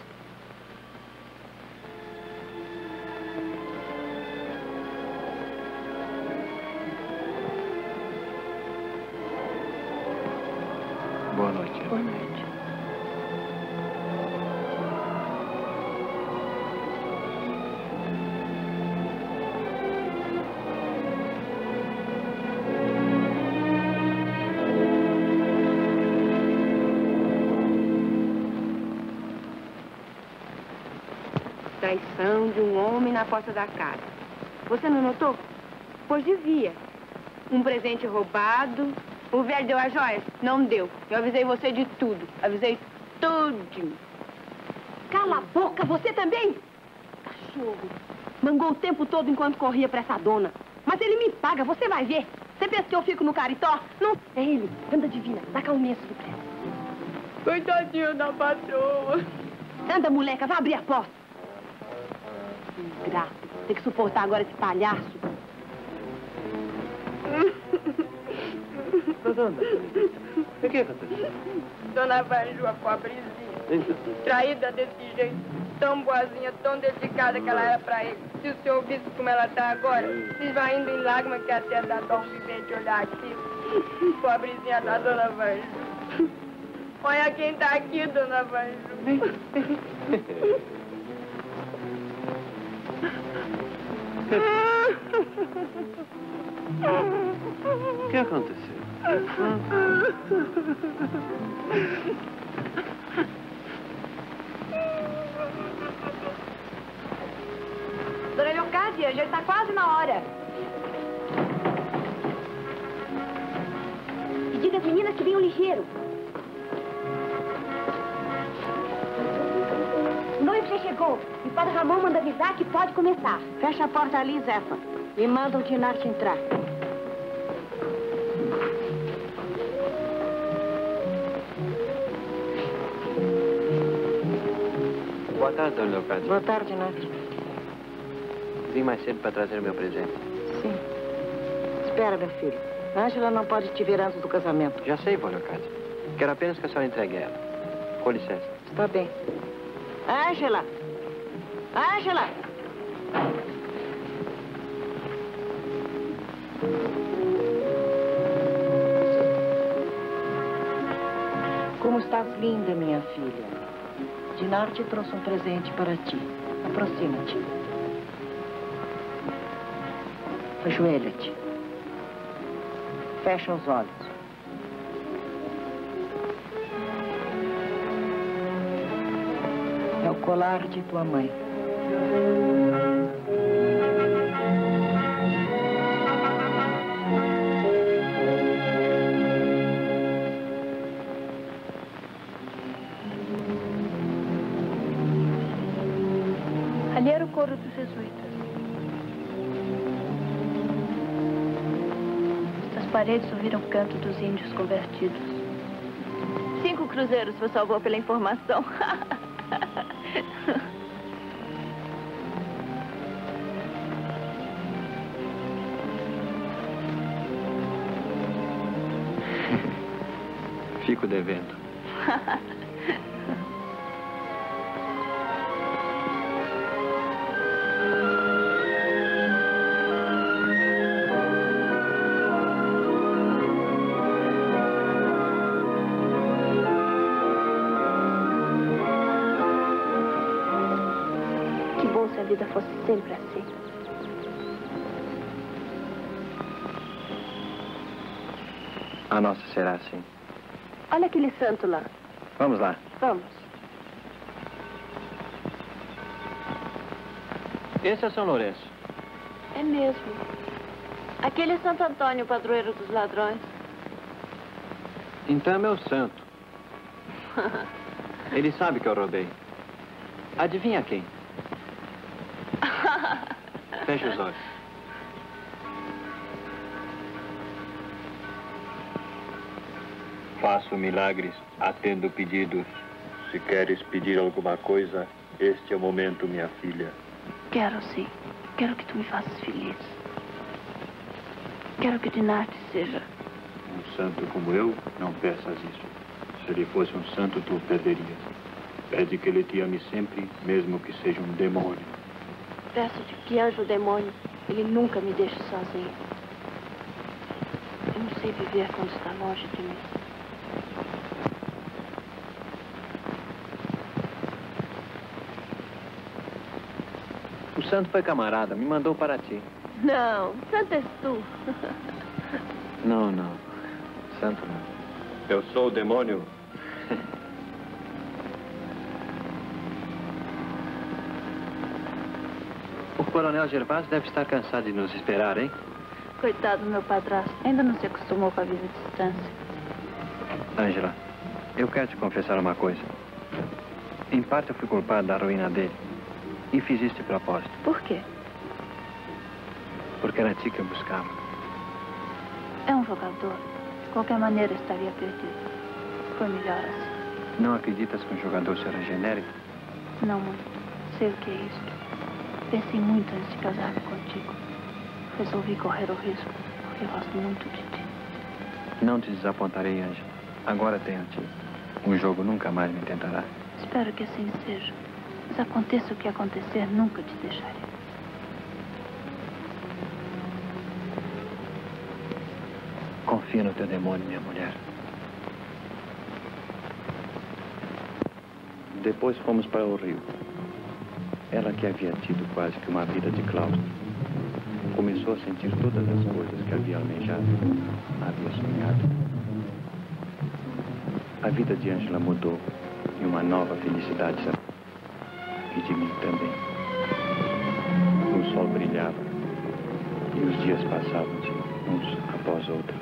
Boa noite. Boa noite. Traição de um homem na porta da casa. Você não notou? Pois devia. Um presente roubado. O velho deu as joias? Não deu. Eu avisei você de tudo. Avisei tudinho. Cala a boca, você também? Cachorro. Mangou o tempo todo enquanto corria pra essa dona. Mas ele me paga, você vai ver. Você pensa que eu fico no caritó? Não. É ele. Anda divina. Dá calmenço do preço. Coitadinho da patroa. Anda, moleca. Vai abrir a porta. Ingrato. Tem que suportar agora esse palhaço. Dona, o que aconteceu? Dona Vanju, a pobrezinha. Traída desse jeito. Tão boazinha, tão dedicada que ela era pra ele. Se o senhor visse como ela tá agora, se esvaindo em lágrimas que até dá dó viver de olhar aquilo. Pobrezinha da Dona Vanju. Olha quem tá aqui, Dona Vanju. O que aconteceu? Dona Leocádia, já está quase na hora. E diga às meninas que venham ligeiro. O noivo já chegou. E o Padre Ramon manda avisar que pode começar. Fecha a porta ali, Zefa. E manda o Dinarte entrar. Boa tarde, dona Leocádia. Boa tarde, Dinarte. Vim mais cedo para trazer meu presente. Sim. Espera, meu filho. Ângela não pode te ver antes do casamento. Já sei, vó Leocádia. Quero apenas que a senhora entregue ela. Com licença. Está bem. Ângela! Ângela! Como estás linda, minha filha. Dinarte trouxe um presente para ti. Aproxima-te. Ajoelha-te. Fecha os olhos. É o colar de tua mãe. Ali era o coro dos jesuítas. Estas paredes ouviram o canto dos índios convertidos. 5 cruzeiros você salvou pela informação. Fico devendo. vida fosse sempre assim. A nossa será assim. Olha aquele santo lá. Vamos lá. Vamos. Esse é São Lourenço. É mesmo. Aquele é Santo Antônio, padroeiro dos ladrões. Então é meu santo. Ele sabe que eu roubei. Adivinha quem? Feche os olhos. Faço milagres, atendo pedidos. Se queres pedir alguma coisa, este é o momento, minha filha. Quero sim. Quero que tu me faças feliz. Quero que Dinarte seja... Um santo como eu, não peças isso. Se ele fosse um santo, tu o perderias. Pede que ele te ame sempre, mesmo que seja um demônio. Peço-te que anjo ou demônio, ele nunca me deixe sozinho. Eu não sei viver quando está longe de mim. O santo foi camarada, me mandou para ti. Não, santo és tu. Não, não. Santo não. Eu sou o demônio. O coronel Gervásio deve estar cansado de nos esperar, hein? Coitado do meu padrasto. Ainda não se acostumou com a vida à distância. Ângela, eu quero te confessar uma coisa. Em parte eu fui culpado da ruína dele. E fiz isso de propósito. Por quê? Porque era ti que eu buscava. É um jogador. De qualquer maneira estaria perdido. Foi melhor assim. Não acreditas que um jogador se regenere? Não muito. Sei o que é isto. Pensei muito antes de casar-me contigo. Resolvi correr o risco, porque gosto muito de ti. Não te desapontarei, Ângela. Agora tenho a ti. O jogo nunca mais me tentará. Espero que assim seja. Mas aconteça o que acontecer, nunca te deixarei. Confia no teu demônio, minha mulher. Depois fomos para o rio. Ela, que havia tido quase que uma vida de claustro, começou a sentir todas as coisas que havia almejado, havia sonhado. A vida de Ângela mudou e uma nova felicidade se abriu. E de mim também. O sol brilhava e os dias passavam-se uns após outros.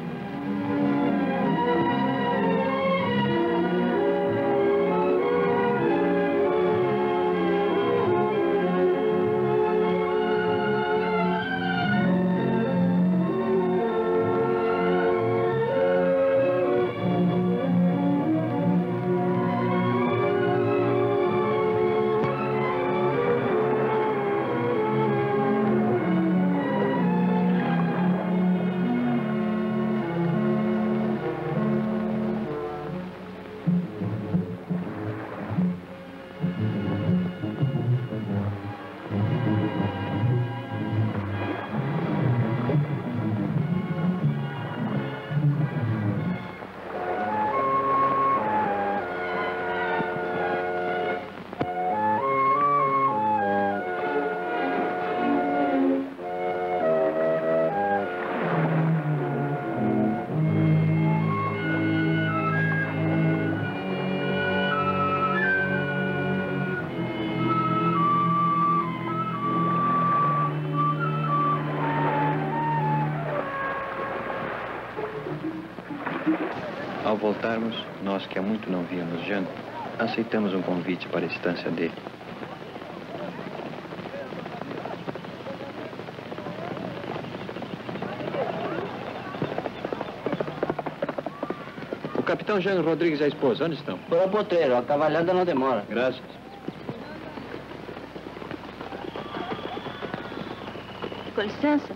Ao voltarmos, nós que há muito não víamos Jean, aceitamos um convite para a estância dele. O capitão Jean Rodrigues e a esposa, onde estão? Por a potreiro, a cavalhada não demora. Graças. Com licença.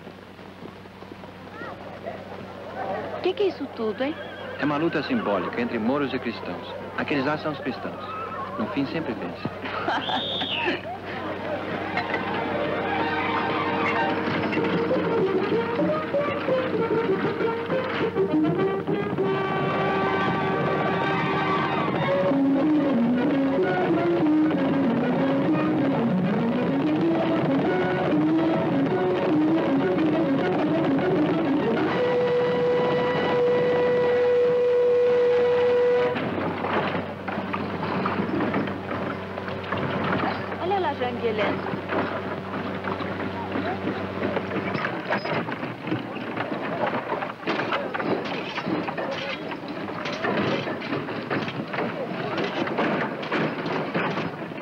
O que é isso tudo, hein? É uma luta simbólica entre mouros e cristãos. Aqueles lá são os cristãos. No fim, sempre vence.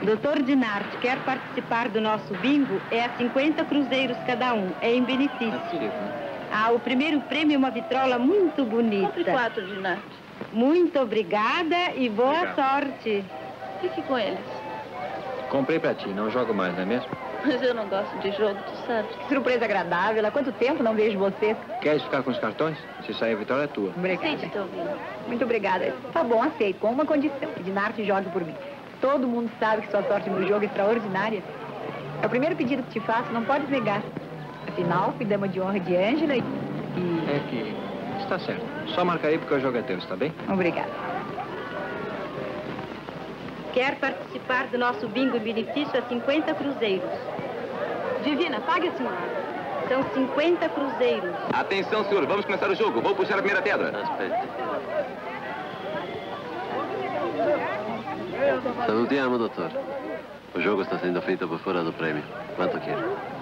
Doutor Dinarte quer participar do nosso bingo, é a 50 cruzeiros cada um, é em benefício. O primeiro prêmio é uma vitrola muito bonita. Compre 4, Dinarte. Muito obrigada e boa sorte. Fique com eles. Comprei pra ti, não jogo mais, não é mesmo? Mas eu não gosto de jogo, tu sabe. Que surpresa agradável. Há quanto tempo não vejo você? Queres ficar com os cartões? Se sair a vitória é tua. Obrigada. Muito obrigada. Tá bom, aceito. Com uma condição. Que Dinarte jogue por mim. Todo mundo sabe que sua sorte no jogo é extraordinária. É o primeiro pedido que te faço, não podes negar. Afinal, fui dama de honra de Ângela e... É que... está certo. Só marca aí porque o jogo é teu, está bem? Obrigada. Quer participar do nosso bingo em benefício a 50 cruzeiros. Divina, pague a senhora. São 50 cruzeiros. Atenção, senhor. Vamos começar o jogo. Vou puxar a primeira pedra. Salutiamo, doutor. O jogo está sendo feito por fora do prêmio. Quanto quer?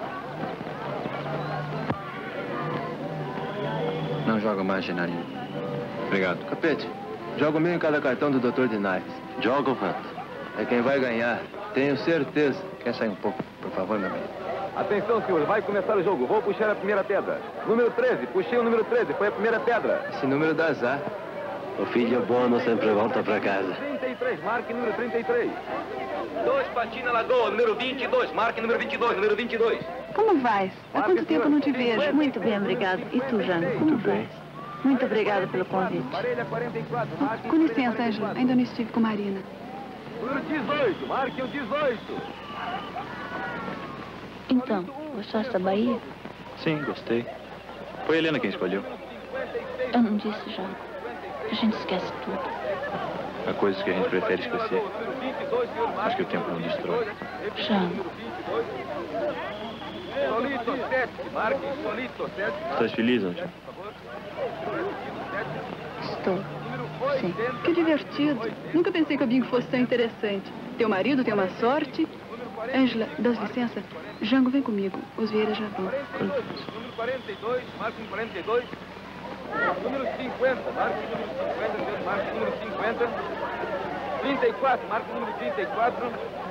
Não jogo mais, Genarino. Obrigado. Capete, joga o meio em cada cartão do Dr. Dinarte. Joga o quanto? É quem vai ganhar. Tenho certeza. Quer sair um pouco, por favor, meu bem? Atenção, senhor. Vai começar o jogo. Vou puxar a primeira pedra. Número 13. Puxei o número 13. Foi a primeira pedra. Esse número dá azar. O filho bom não sempre volta para casa. 33. Marque número 33. 2 Patina Lagoa. Número 22. Marque número 22. Número 22. Como vais? Há quanto tempo não te vejo? Muito bem, obrigado. E tu, Jana? Como vais? Muito obrigada pelo convite. Com licença, Ângela. Ainda não estive com Marina. Número 18. Marque o 18. Então, gostaste da Bahia? Sim, gostei. Foi a Helena quem escolheu. Eu não disse já. A gente esquece tudo. Há coisas que a gente prefere esquecer. Acho que o tempo não destrói. Jango. Solito 7. Marque Solito 7. Estás feliz, Ângela? Estou. Sim. Que divertido. Nunca pensei que o bingo fosse tão interessante. Teu marido tem uma sorte. Ângela, dás licença? Jango, vem comigo. Os Vieira já vão. Número 42. Marque 42. Número 50. Marque número 50. Marque número 50. 34. Marque número 34.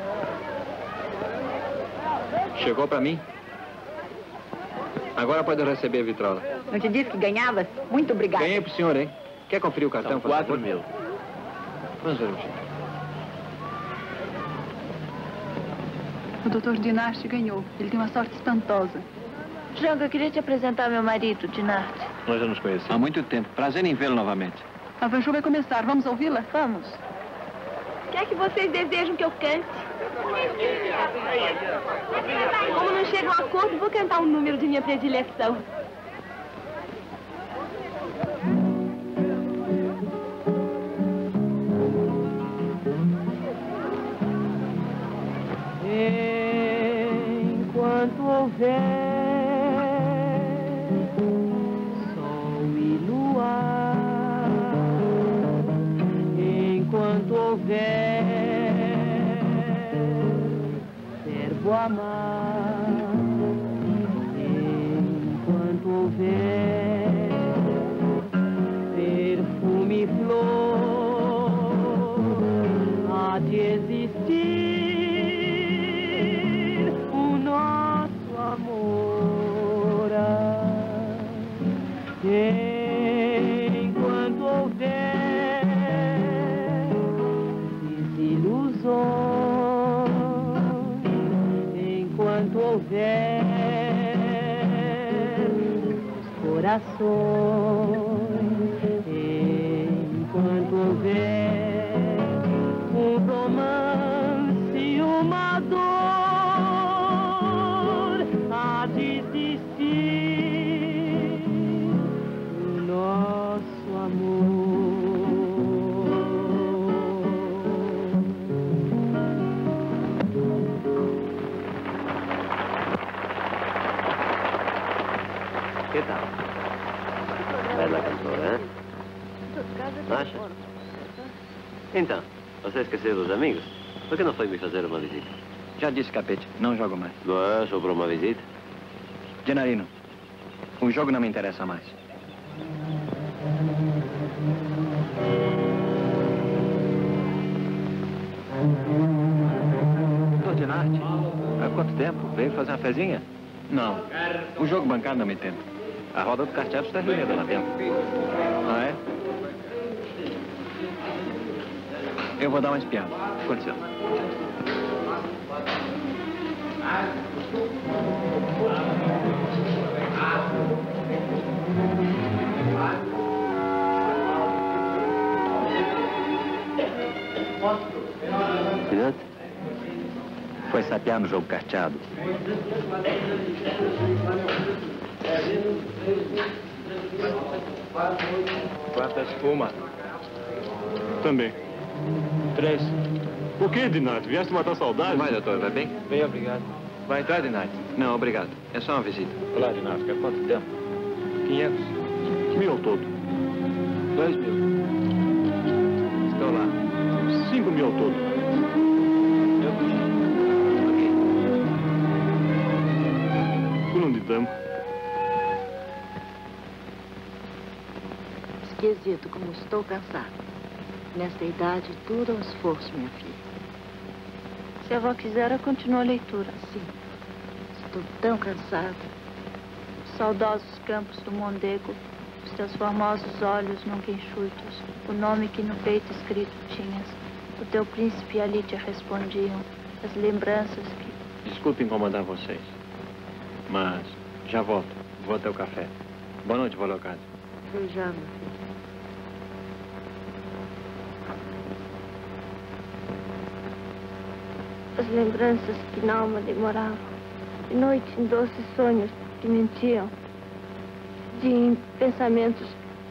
Chegou pra mim? Agora pode receber a vitrola. Não te disse que ganhavas? Muito obrigada. Ganhei pro senhor, hein? Quer conferir o cartão? São 4 mil. Vamos ver, Chico. O Dr. Dinarte ganhou. Ele tem uma sorte espantosa. Jango, eu queria te apresentar meu marido, Dinarte. Nós já nos conhecemos. Há muito tempo. Prazer em vê-lo novamente. A Vanju vai começar. Vamos ouvi-la? Vamos. O que é que vocês desejam que eu cante? Como não chega a um acordo, vou cantar um número de minha predileção. Enquanto houver sol e luar, enquanto houver verbo amar, enquanto houver perfume e flor, há de existir o nosso amor. Enquanto houver desilusões, enquanto houver os corações, enquanto houver um romance e uma dor, há de existir o nosso amor. Que tal? Bela cantora, hein? Acha? Então, você esqueceu dos amigos? Por que não foi me fazer uma visita? Já disse, Capete. Não jogo mais. Não é só para uma visita? Genarino, o jogo não me interessa mais. quanto tempo? Veio fazer uma fezinha? Não. O jogo bancário não me tenta. A roda do carteado está reunida lá dentro. Ah, é? Eu vou dar uma espiada. Com licença. Cuidado. Foi sapear no jogo carteado. Quantas fuma? Também. 3. Por que, Dinati? Vieste matar saudade? Vai, doutor, vai bem? Bem, obrigado. Vai entrar, Dinati? Não, obrigado. É só uma visita. Olá, Dinati. Quer quanto tempo? 500. 1.000 ao todo. 2.000. Estou lá. 5.000 ao todo. Eu puxei. Ok. Tu não te damos. Esquisito como estou cansada. Nesta idade, tudo é um esforço, minha filha. Se a avó quiser, eu continuo a leitura. Sim. Estou tão cansada. Os saudosos campos do Mondego, os teus formosos olhos nunca enxutos, o nome que no peito escrito tinhas, o teu príncipe ali te respondiam, as lembranças que... Desculpe incomodar vocês, mas já volto. Vou até o café. Boa noite, vó Leocádio. Beijando, filha. As lembranças que na alma demoravam, de noite em doces sonhos que mentiam, de em pensamentos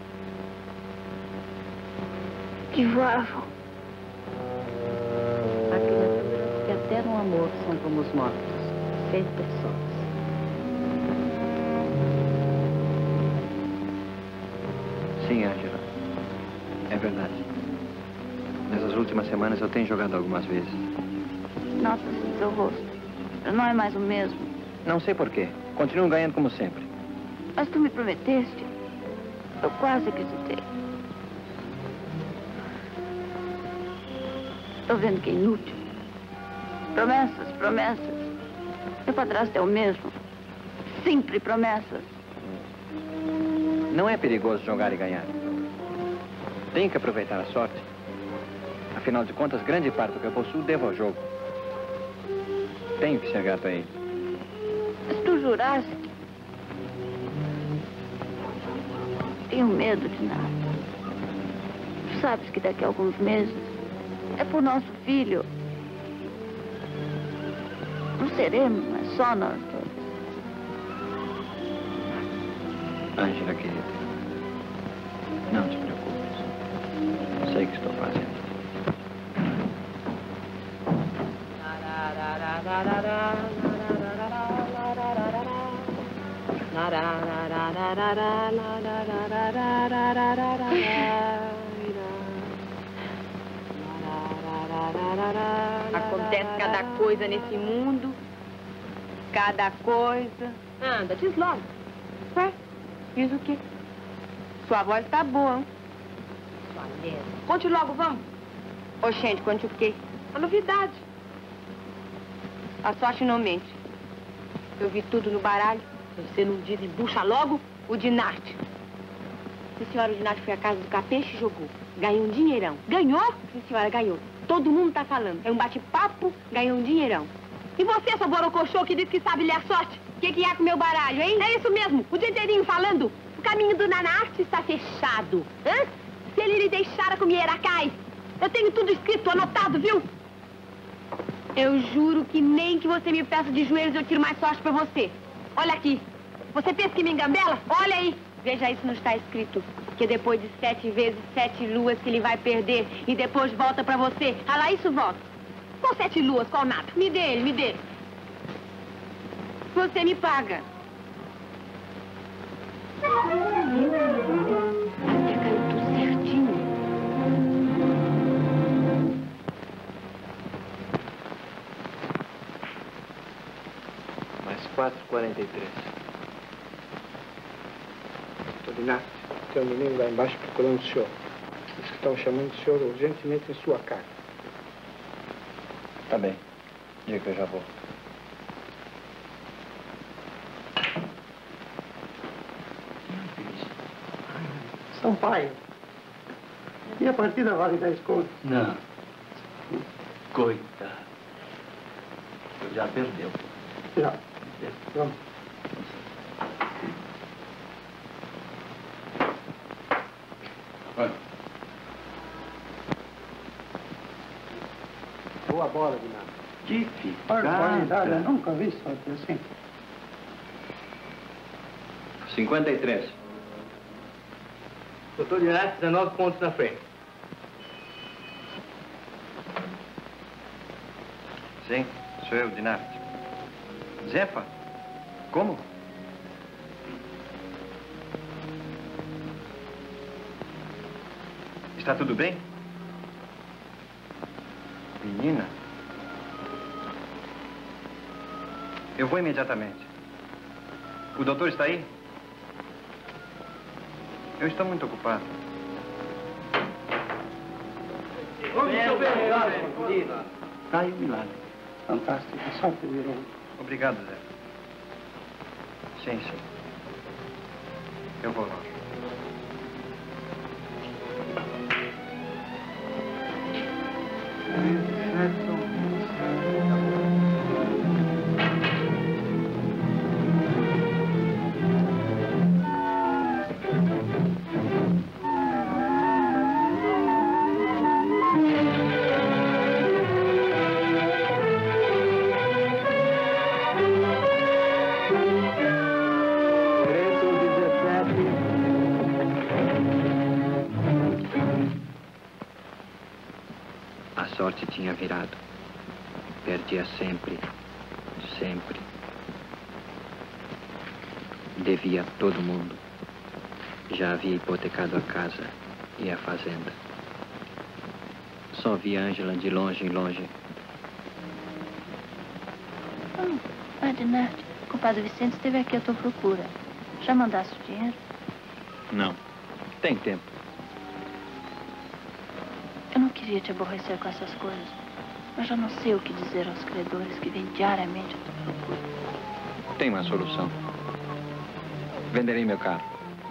que voavam. Há criaturas que até no amor são como os mortos, sempre sós. Sim, Ângela. É verdade. Nessas últimas semanas eu tenho jogado algumas vezes. Nota-se no seu rosto. Não é mais o mesmo. Não sei por quê. Continuo ganhando como sempre. Mas tu me prometeste. Eu quase acreditei. Estou vendo que é inútil. Promessas, promessas. Meu padrasto é o mesmo. Sempre promessas. Não é perigoso jogar e ganhar. Tenho que aproveitar a sorte. Afinal de contas, grande parte do que eu possuo devo ao jogo. Tenho que ser grato a ele. Mas tu juraste? Tenho medo de nada. Tu sabes que daqui a alguns meses é por nosso filho. Não seremos, mas só nós todos. Ângela, querida, não te preocupes. Sei o que estou fazendo. Acontece cada coisa nesse mundo. Cada coisa. Anda, diz logo. Ué, diz o quê? Sua voz tá boa, hein? Sua merda. Conte logo, vamos. Oxente, conte o quê? A novidade. A sorte não mente. Eu vi tudo no baralho. Você não diz e bucha logo o Dinarte. Sim, senhora, o Dinarte foi à casa do Capeixe e jogou. Ganhou um dinheirão. Ganhou? Sim, senhora, ganhou. Todo mundo tá falando. É um bate-papo, ganhou um dinheirão. E você, seu borocochô, que diz que sabe ler a sorte? O que é com o meu baralho, hein? É isso mesmo, o dia inteirinho falando. O caminho do Nanarte está fechado. Hã? Se ele lhe deixar a comieira cai. Eu tenho tudo escrito, anotado, viu? Eu juro que nem que você me peça de joelhos eu tiro mais sorte pra você. Olha aqui. Você pensa que me engambela? Olha aí. Veja, isso não está escrito. Que depois de 7 vezes 7 luas que ele vai perder e depois volta pra você. Ah lá, isso volta. Qual 7 luas? Qual nada? Me dê ele, me dê. Você me paga. Até caiu tudo certinho. Mais 4,43. Dinarte, tem um menino lá embaixo procurando o senhor. Diz que estão chamando o senhor urgentemente em sua casa. Tá bem. Diga que eu já vou. Sampaio. E a partida vale 10 contos? Não. Coitado. Já perdeu. Já. Vamos. Vai. Boa bola, Dinamo. Que Barbaridade, eu nunca vi sorte assim. 53. Doutor Dinarte, 19 pontos na frente. Sim, sou eu, Dinarte. Zefa? Como? Está tudo bem? Menina? Eu vou imediatamente. O doutor está aí? Eu estou muito ocupado. Tá aí o milagre. Fantástico. A sorte virou. Obrigado, Zé. Sim, sim. Eu vou logo. A sorte tinha virado. Perdia sempre, sempre. Devia a todo mundo. Já havia hipotecado a casa e a fazenda. Só via Ângela de longe em longe. Dinarte, o compadre Vicente esteve aqui à tua procura. Já mandaste o dinheiro? Não. Tem tempo. Eu não queria te aborrecer com essas coisas, mas já não sei o que dizer aos credores que vêm diariamente à tua procura. Tem uma solução. Venderei meu carro.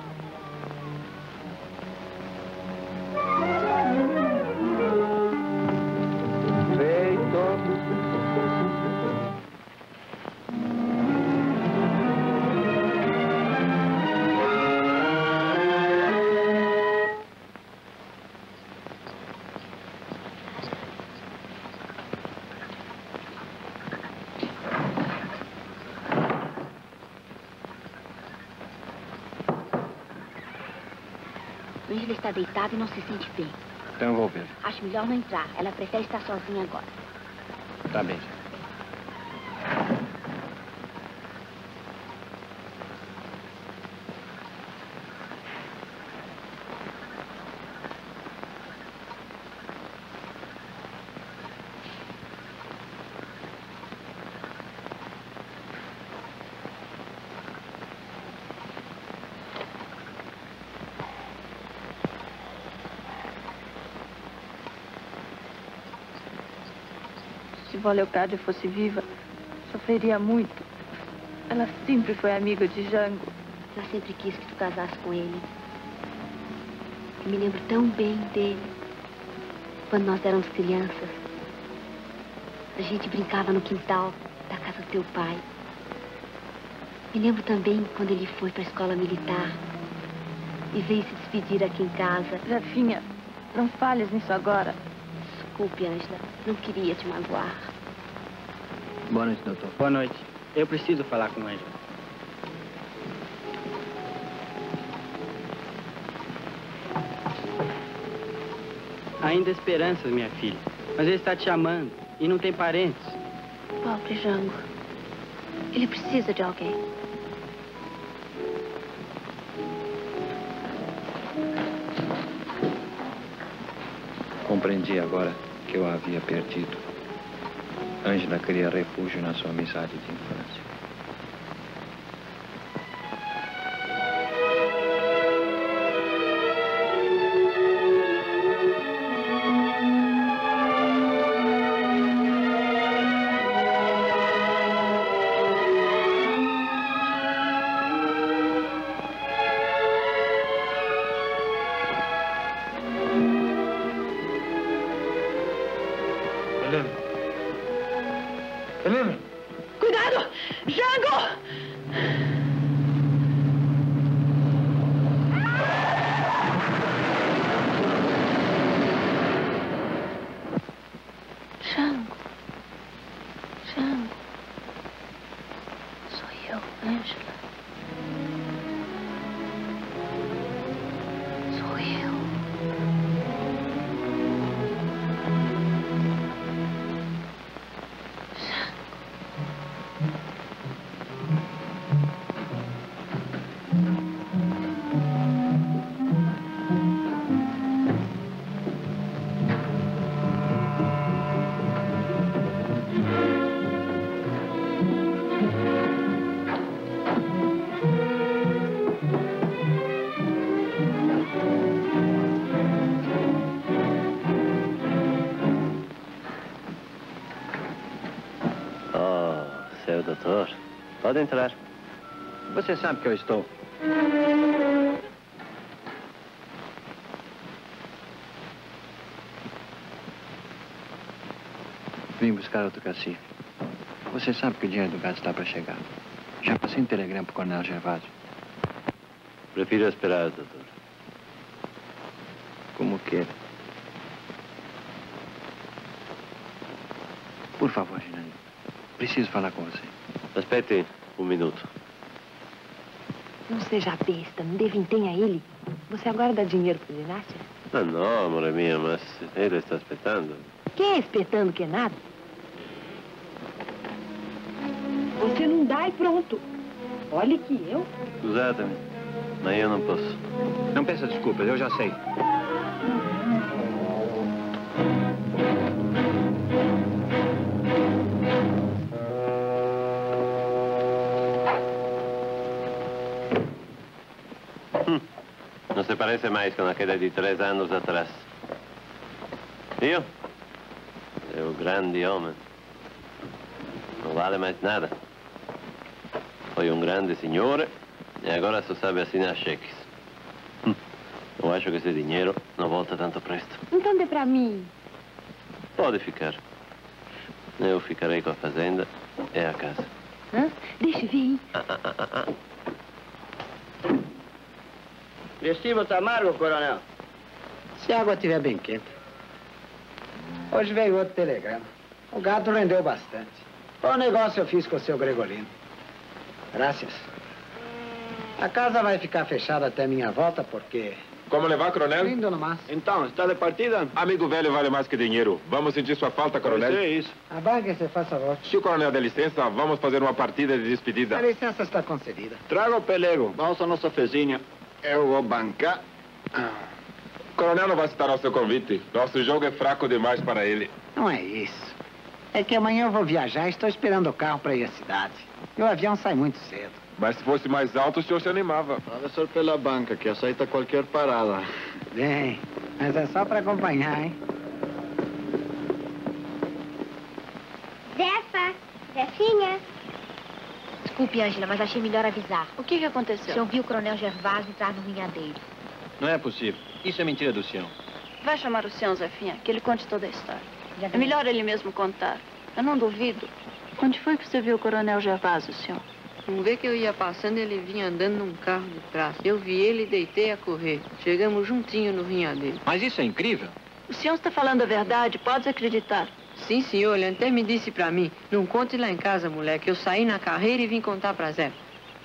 Ângela está deitada e não se sente bem. Então eu vou ver. Acho melhor não entrar. Ela prefere estar sozinha agora. Tá bem. Se vó Leocádia fosse viva, sofreria muito. Ela sempre foi amiga de Jango. Eu sempre quis que tu casasse com ele. Eu me lembro tão bem dele. Quando nós éramos crianças. A gente brincava no quintal da casa do teu pai. Me lembro também quando ele foi para a escola militar. E veio se despedir aqui em casa. Zefinha, não falhes nisso agora. Desculpe, Ângela. Não queria te magoar. Boa noite, doutor. Boa noite. Eu preciso falar com a Ângela. Ainda há esperanças, minha filha. Mas ele está te chamando e não tem parentes. Pobre Jango. Ele precisa de alguém. Compreendi agora que eu a havia perdido. Ângela queria refúgio na sua amizade de infância. Helena. Helena! Cuidado! Jango! Jango. Jango. Sou eu, Ângela. Sou eu. Doutor, pode entrar. Você sabe que eu estou. Vim buscar outro cacife. Você sabe que o dinheiro do gado está para chegar. Já passei um telegrama para o Coronel Gervásio. Prefiro esperar, doutor. Como queira. Por favor, Ginani. Preciso falar com você. Espere um minuto. Não seja besta, não devintenha ele. Você agora dá dinheiro pro Dinástia? Ah, não, amor minha, mas ele está espetando. Quem é espetando que é nada? Você não dá e pronto. Olha que eu... Exatamente. Mas eu não posso. Não peça desculpas, eu já sei. Não se parece mais com aquele de 3 anos atrás. Viu? É o grande homem. Não vale mais nada. Foi um grande senhor e agora só sabe assinar cheques. Eu acho que esse dinheiro não volta tanto presto. Então dê pra mim. Pode ficar. Eu ficarei com a fazenda e a casa. Hã? Deixa eu ver, hein? Vestibulo tá amargo, coronel? Se a água estiver bem quente. Hoje veio outro telegrama. O gado rendeu bastante. Qual negócio eu fiz com o seu Gregolino? Graças. A casa vai ficar fechada até minha volta, porque... Como levar, coronel? Indo no máximo. Então, está de partida? Amigo velho vale mais que dinheiro. Vamos sentir sua falta, coronel. Pode ser isso. Abague-se, faz favor. Se o coronel der licença, vamos fazer uma partida de despedida. A licença está concedida. Traga o pelego. Vamos à nossa fezinha. Eu vou bancar. O coronel não vai aceitar o seu convite. Nosso jogo é fraco demais para ele. Não é isso. É que amanhã eu vou viajar e estou esperando o carro para ir à cidade. E o avião sai muito cedo. Mas se fosse mais alto, o senhor se animava. Olha só pela banca, que aceita qualquer parada. Bem, mas é só para acompanhar, hein? Zefa, Zefinha. Desculpe, Ângela, mas achei melhor avisar. O que aconteceu? O senhor viu o Coronel Gervásio entrar no Rinhadeiro. Não é possível. Isso é mentira do senhor. Vai chamar o senhor, Zefinha, que ele conte toda a história. É melhor ele mesmo contar. Eu não duvido. Onde foi que você viu o Coronel Gervásio, senhor? Não vê que eu ia passando, ele vinha andando num carro de praça. Eu vi ele e deitei a correr. Chegamos juntinho no Rinhadeiro. Mas isso é incrível. O senhor está falando a verdade, pode acreditar. Sim, senhor, ele até me disse pra mim, não conte lá em casa, moleque. Eu saí na carreira e vim contar pra Zé.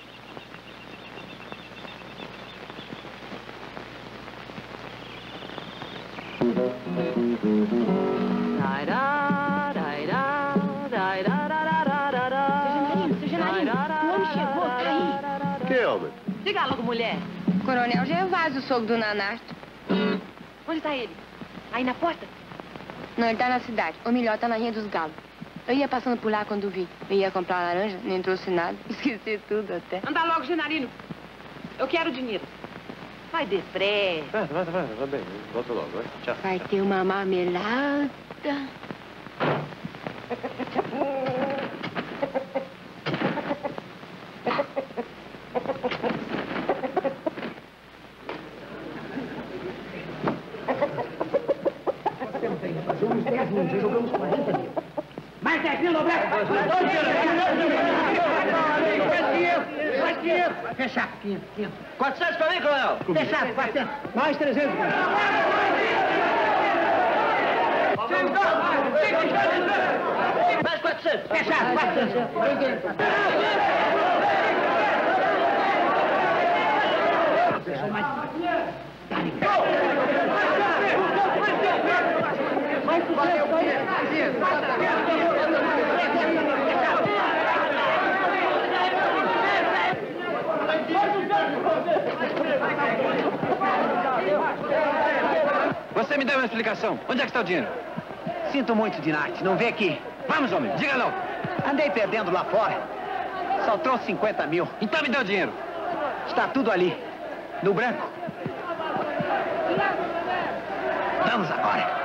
Que homem? Diga logo, mulher. Coronel Gervásio, o sogro do Nanasto. Onde está ele? Aí na porta? Não, ele tá na cidade. Ou melhor, tá na Rinha dos Galos. Eu ia passando por lá quando vi. Eu ia comprar laranja, nem trouxe nada. Esqueci tudo até. Anda logo, Genarino. Eu quero dinheiro. Vai depressa. Vai bem. Volta logo, vai. Tchau. Vai ter uma marmelada. Fazer uns 10 minutos, já jogamos 40 mil. Vai, Serginho, Roberto! Mais 500! Fechado, 500. 400 pra mim, coronel? Fechado, 400. Mais 300. Mais 400. Fechado, 400. Fechou mais. Mais 200. Você me deu uma explicação. Onde é que está o dinheiro? Sinto muito, Dinarte. Não vê aqui. Vamos, homem. Diga não. Andei perdendo lá fora. Só trouxe 50 mil. Então me dê o dinheiro. Está tudo ali. No branco. Vamos agora.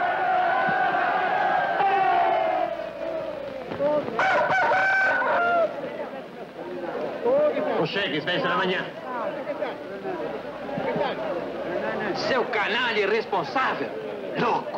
O cheque vence amanhã. Seu canalha irresponsável. Louco.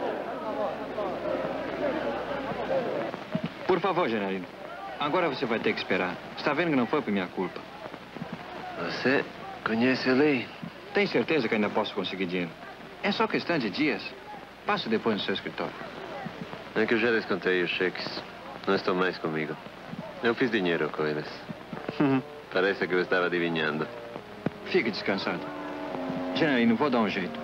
Por favor, Genarino. Agora você vai ter que esperar. Está vendo que não foi por minha culpa. Você conhece a lei? Tem certeza que ainda posso conseguir dinheiro? É só questão de dias. Passo depois no seu escritório. É que eu já descontei os cheques. Não estão mais comigo. Eu fiz dinheiro com eles. Parece que eu estava adivinhando. Fique descansado. Genarino, vou dar um jeito.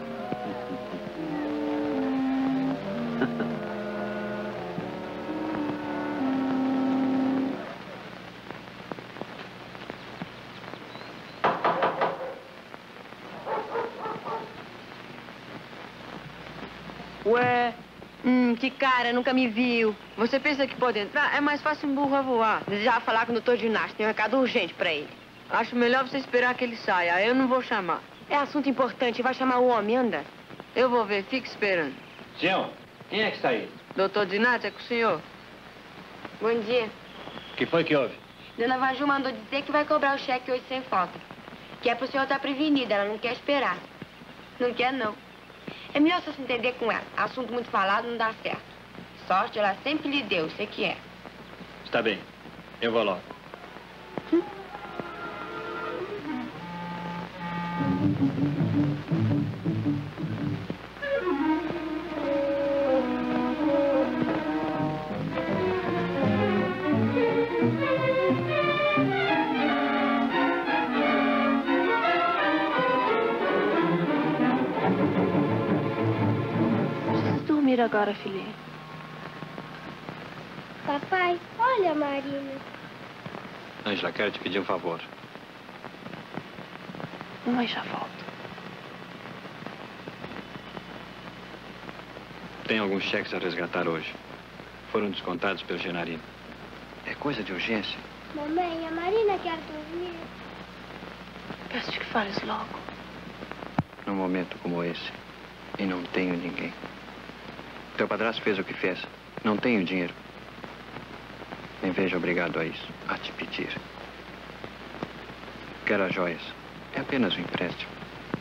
Ué, que cara, nunca me viu. Você pensa que pode entrar? É mais fácil um burro a voar. Desejava falar com o doutor Ginásio, tem um recado urgente pra ele. Acho melhor você esperar que ele saia, aí eu não vou chamar. É assunto importante, vai chamar o homem, anda. Eu vou ver, fique esperando. Senhor, quem é que está aí? Doutor Ginásio, é com o senhor. Bom dia. O que foi que houve? Dona Vanju mandou dizer que vai cobrar o cheque hoje sem falta. Que é pro senhor estar prevenido, ela não quer esperar. Não quer, não. É melhor você se entender com ela. Assunto muito falado não dá certo. Sorte ela sempre lhe deu, sei que é. Está bem. Eu vou logo. Dormir agora, filhinha. Papai, olha a Marina. Ângela, quero te pedir um favor. Mamãe já volta. Tem alguns cheques a resgatar hoje. Foram descontados pelo Genarino. É coisa de urgência. Mamãe, a Marina quer dormir. Peço-te que fales logo. Num momento como esse, e não tenho ninguém. Teu padrasto fez o que fez. Não tenho dinheiro. Me vejo obrigado a isso, a te pedir. Quero as joias. É apenas um empréstimo.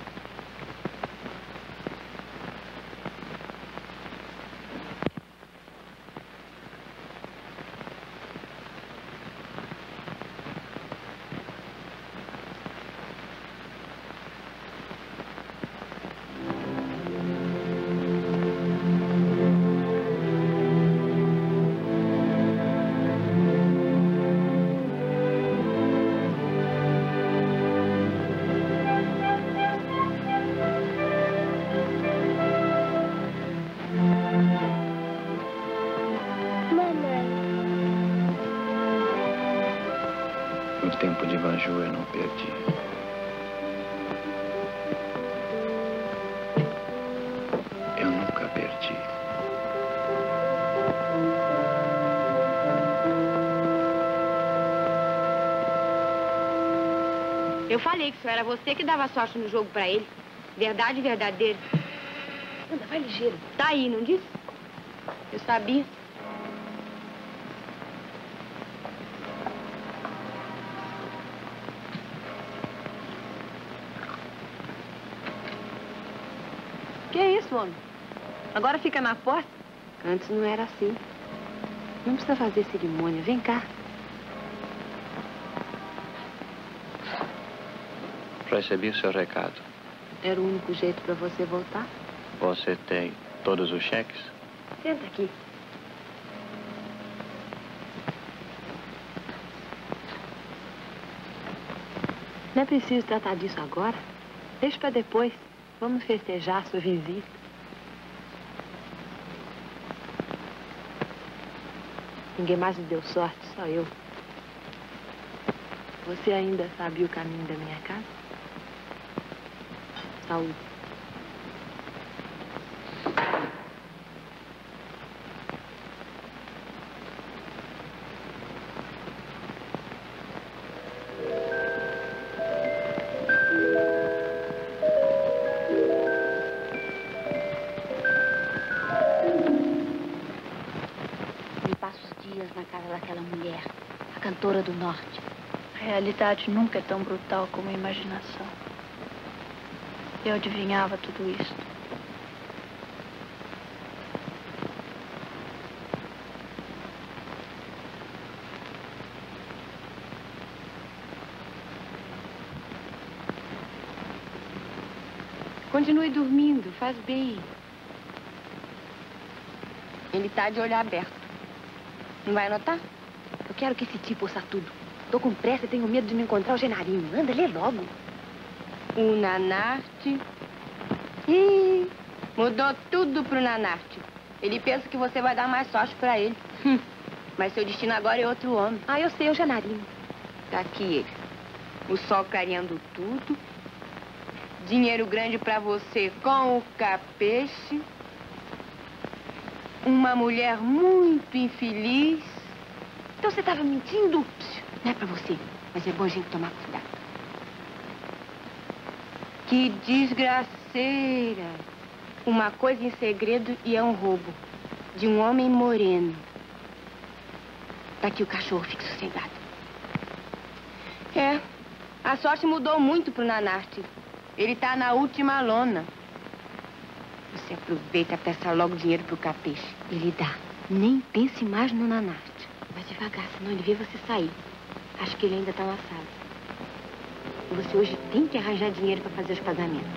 O tempo de Vanju eu não perdi. Eu nunca perdi. Eu falei que só era você que dava sorte no jogo pra ele. Verdade verdadeira. Anda, vai ligeiro. Tá aí, não disse? Eu sabia. Que é isso, homem? Agora fica na porta? Antes não era assim. Não precisa fazer cerimônia. Vem cá. Recebi seu recado. Era o único jeito para você voltar? Você tem todos os cheques? Senta aqui. Não é preciso tratar disso agora. Deixa para depois. Vamos festejar sua visita. Ninguém mais me deu sorte, só eu. Você ainda sabe o caminho da minha casa? Saúde. Na casa daquela mulher, a cantora do norte. A realidade nunca é tão brutal como a imaginação. Eu adivinhava tudo isso. Continue dormindo, faz bem. Ele tá de olho aberto. Não vai anotar? Eu quero que esse tipo ouça tudo. Tô com pressa e tenho medo de não encontrar o Genarinho. Anda, lê logo. O Nanarte. Ih, mudou tudo pro Nanarte. Ele pensa que você vai dar mais sorte pra ele. Mas seu destino agora é outro homem. Ah, eu sei, o Genarinho. Tá aqui ele. O sol clareando tudo. Dinheiro grande pra você com o Capeixe. Uma mulher muito infeliz. Então você estava mentindo? Não é pra você, mas é bom a gente tomar cuidado. Que desgraceira. Uma coisa em segredo e é um roubo. De um homem moreno. Tá aqui o cachorro, fique sossegado. É, a sorte mudou muito pro Nanarte. Ele tá na última lona. Você aproveita e peça logo dinheiro pro Capeixe. Ele dá. Nem pense mais no Nanarte. Vai devagar, senão ele vê você sair. Acho que ele ainda tá na sala. Você hoje tem que arranjar dinheiro para fazer os pagamentos.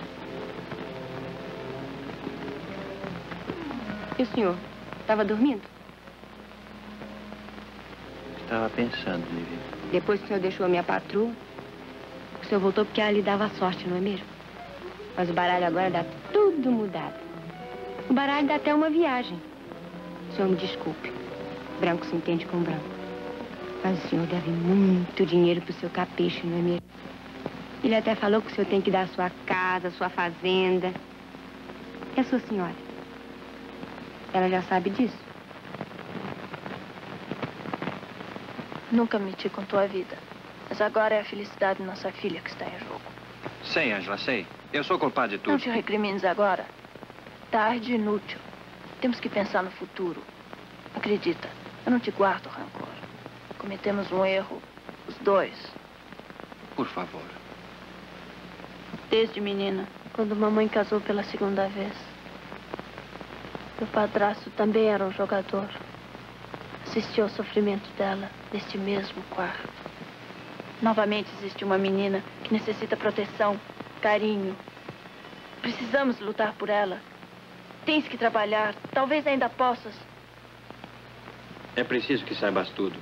E o senhor? Estava dormindo? Estava pensando, Vivi. Depois que o senhor deixou a minha patroa, o senhor voltou porque ela lhe dava sorte, não é mesmo? Mas o baralho agora dá tudo mudado. O baralho dá até uma viagem. O senhor me desculpe. Branco se entende com branco. Mas o senhor deve muito dinheiro pro seu Capeixe, não é mesmo? Ele até falou que o senhor tem que dar a sua casa, a sua fazenda. E a sua senhora? Ela já sabe disso? Nunca menti com tua vida. Mas agora é a felicidade de nossa filha que está em jogo. Sei, Ângela, sei. Eu sou culpado de tudo. Não te recrimines agora. Tarde e inútil. Temos que pensar no futuro. Acredita, eu não te guardo rancor. Cometemos um erro, os dois. Por favor. Desde menina, quando mamãe casou pela segunda vez. Meu padrasto também era um jogador. Assisti ao sofrimento dela neste mesmo quarto. Novamente existe uma menina que necessita proteção, carinho. Precisamos lutar por ela. Tens que trabalhar. Talvez ainda possas. É preciso que saibas tudo.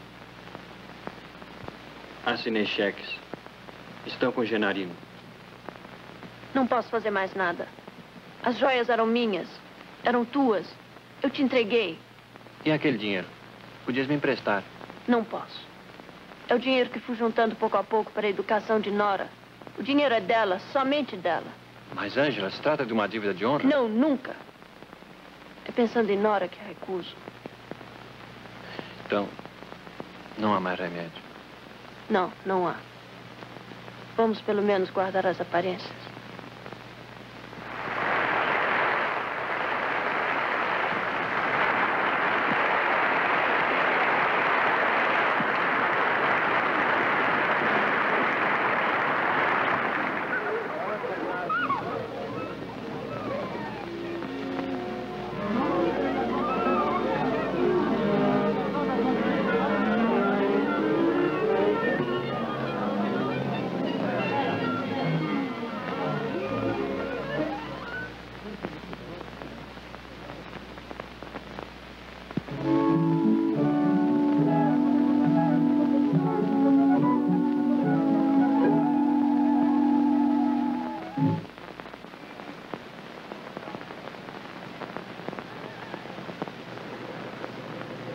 Assinei cheques. Estão com o Genarino. Não posso fazer mais nada. As joias eram minhas. Eram tuas. Eu te entreguei. E aquele dinheiro? Podias me emprestar. Não posso. É o dinheiro que fui juntando pouco a pouco para a educação de Nora. O dinheiro é dela, somente dela. Mas, Ângela, se trata de uma dívida de honra? Não, nunca. É pensando em Nora que recuso. Então, não há mais remédio. Não, não há. Vamos pelo menos guardar as aparências.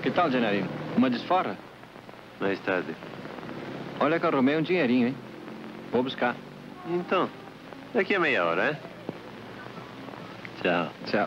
Que tal, Genarino? Uma desforra? Mais tarde. Olha que eu arrumei um dinheirinho, hein? Vou buscar. Então, daqui a meia hora, hein? Tchau. Tchau.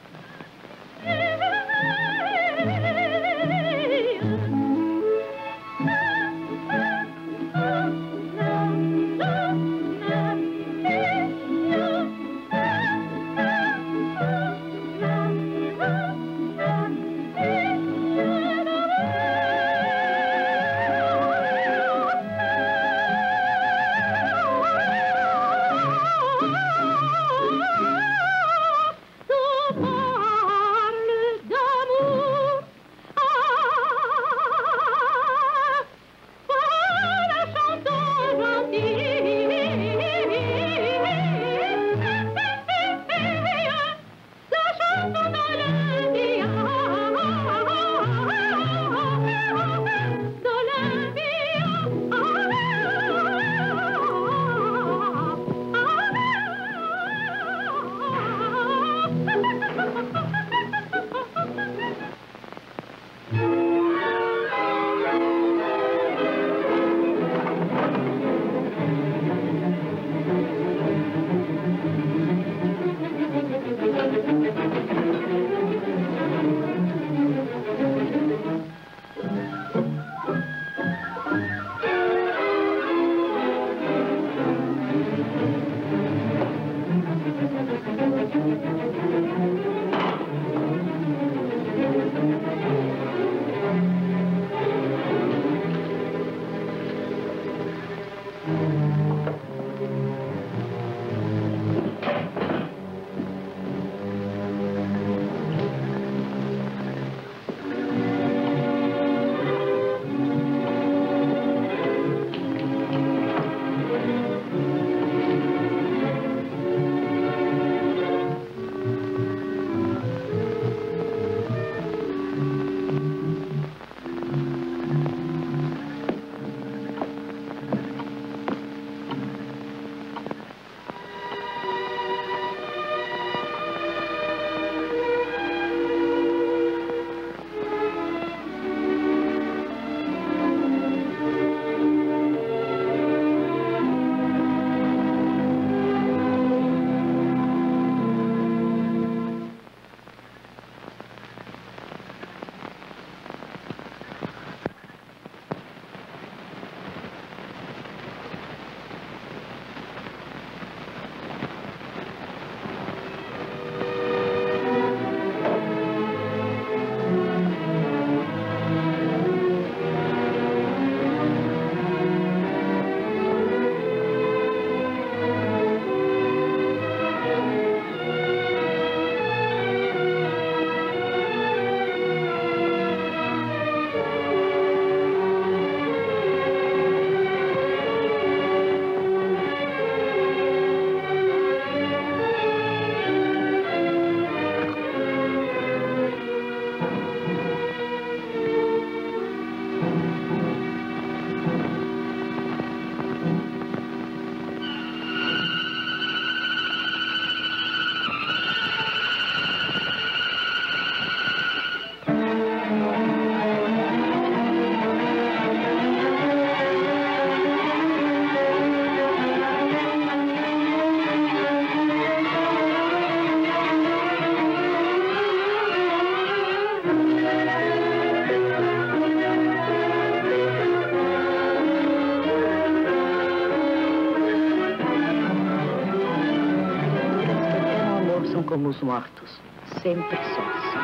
Como os mortos, sempre sós.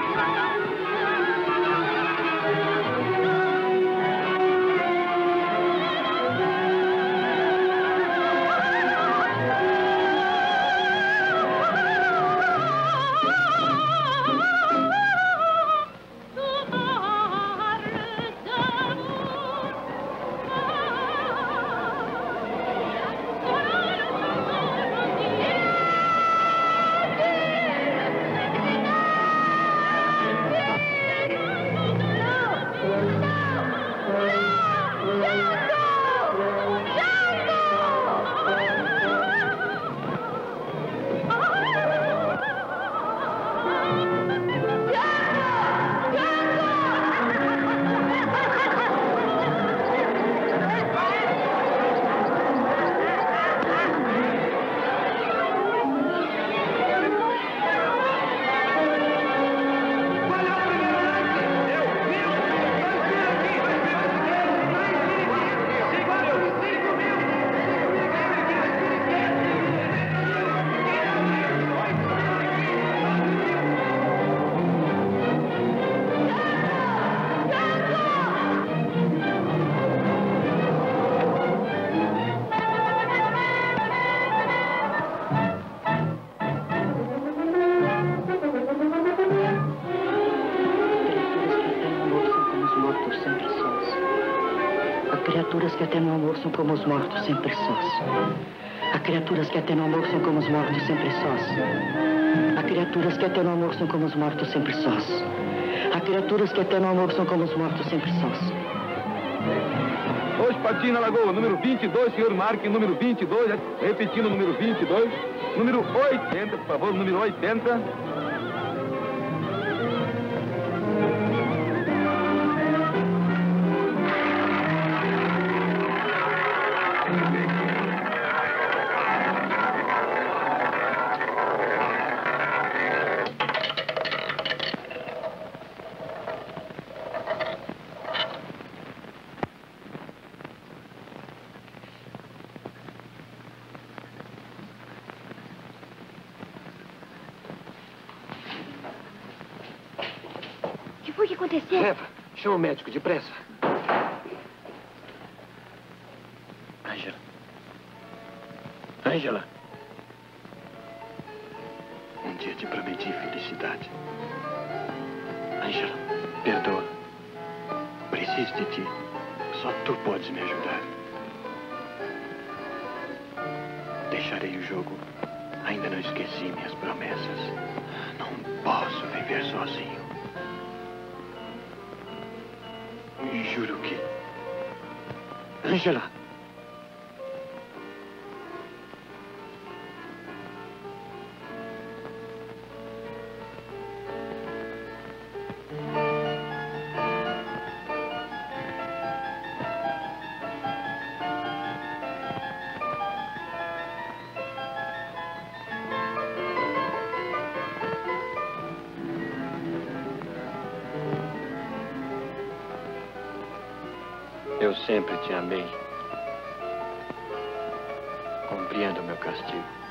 criaturas que até no amor são como os mortos, sempre sós. Há criaturas que até no amor são como os mortos, sempre sós. Há criaturas que até no amor são como os mortos, sempre sós. Há criaturas que até no amor são como os mortos, sempre sós. Dois patinhos na Lagoa, número 22, senhor Marque, número 22, repetindo o número 22, número 80, por favor, número 80. O que aconteceu? Eva, chama o médico, depressa. Ângela. Ângela. Um dia te prometi felicidade. Ângela, perdoa. Preciso de ti. Só tu podes me ajudar. Deixarei o jogo. Ainda não esqueci minhas promessas. Não posso viver sozinho. Juro que... Ângela! Eu sempre te amei. Compreendo o meu castigo.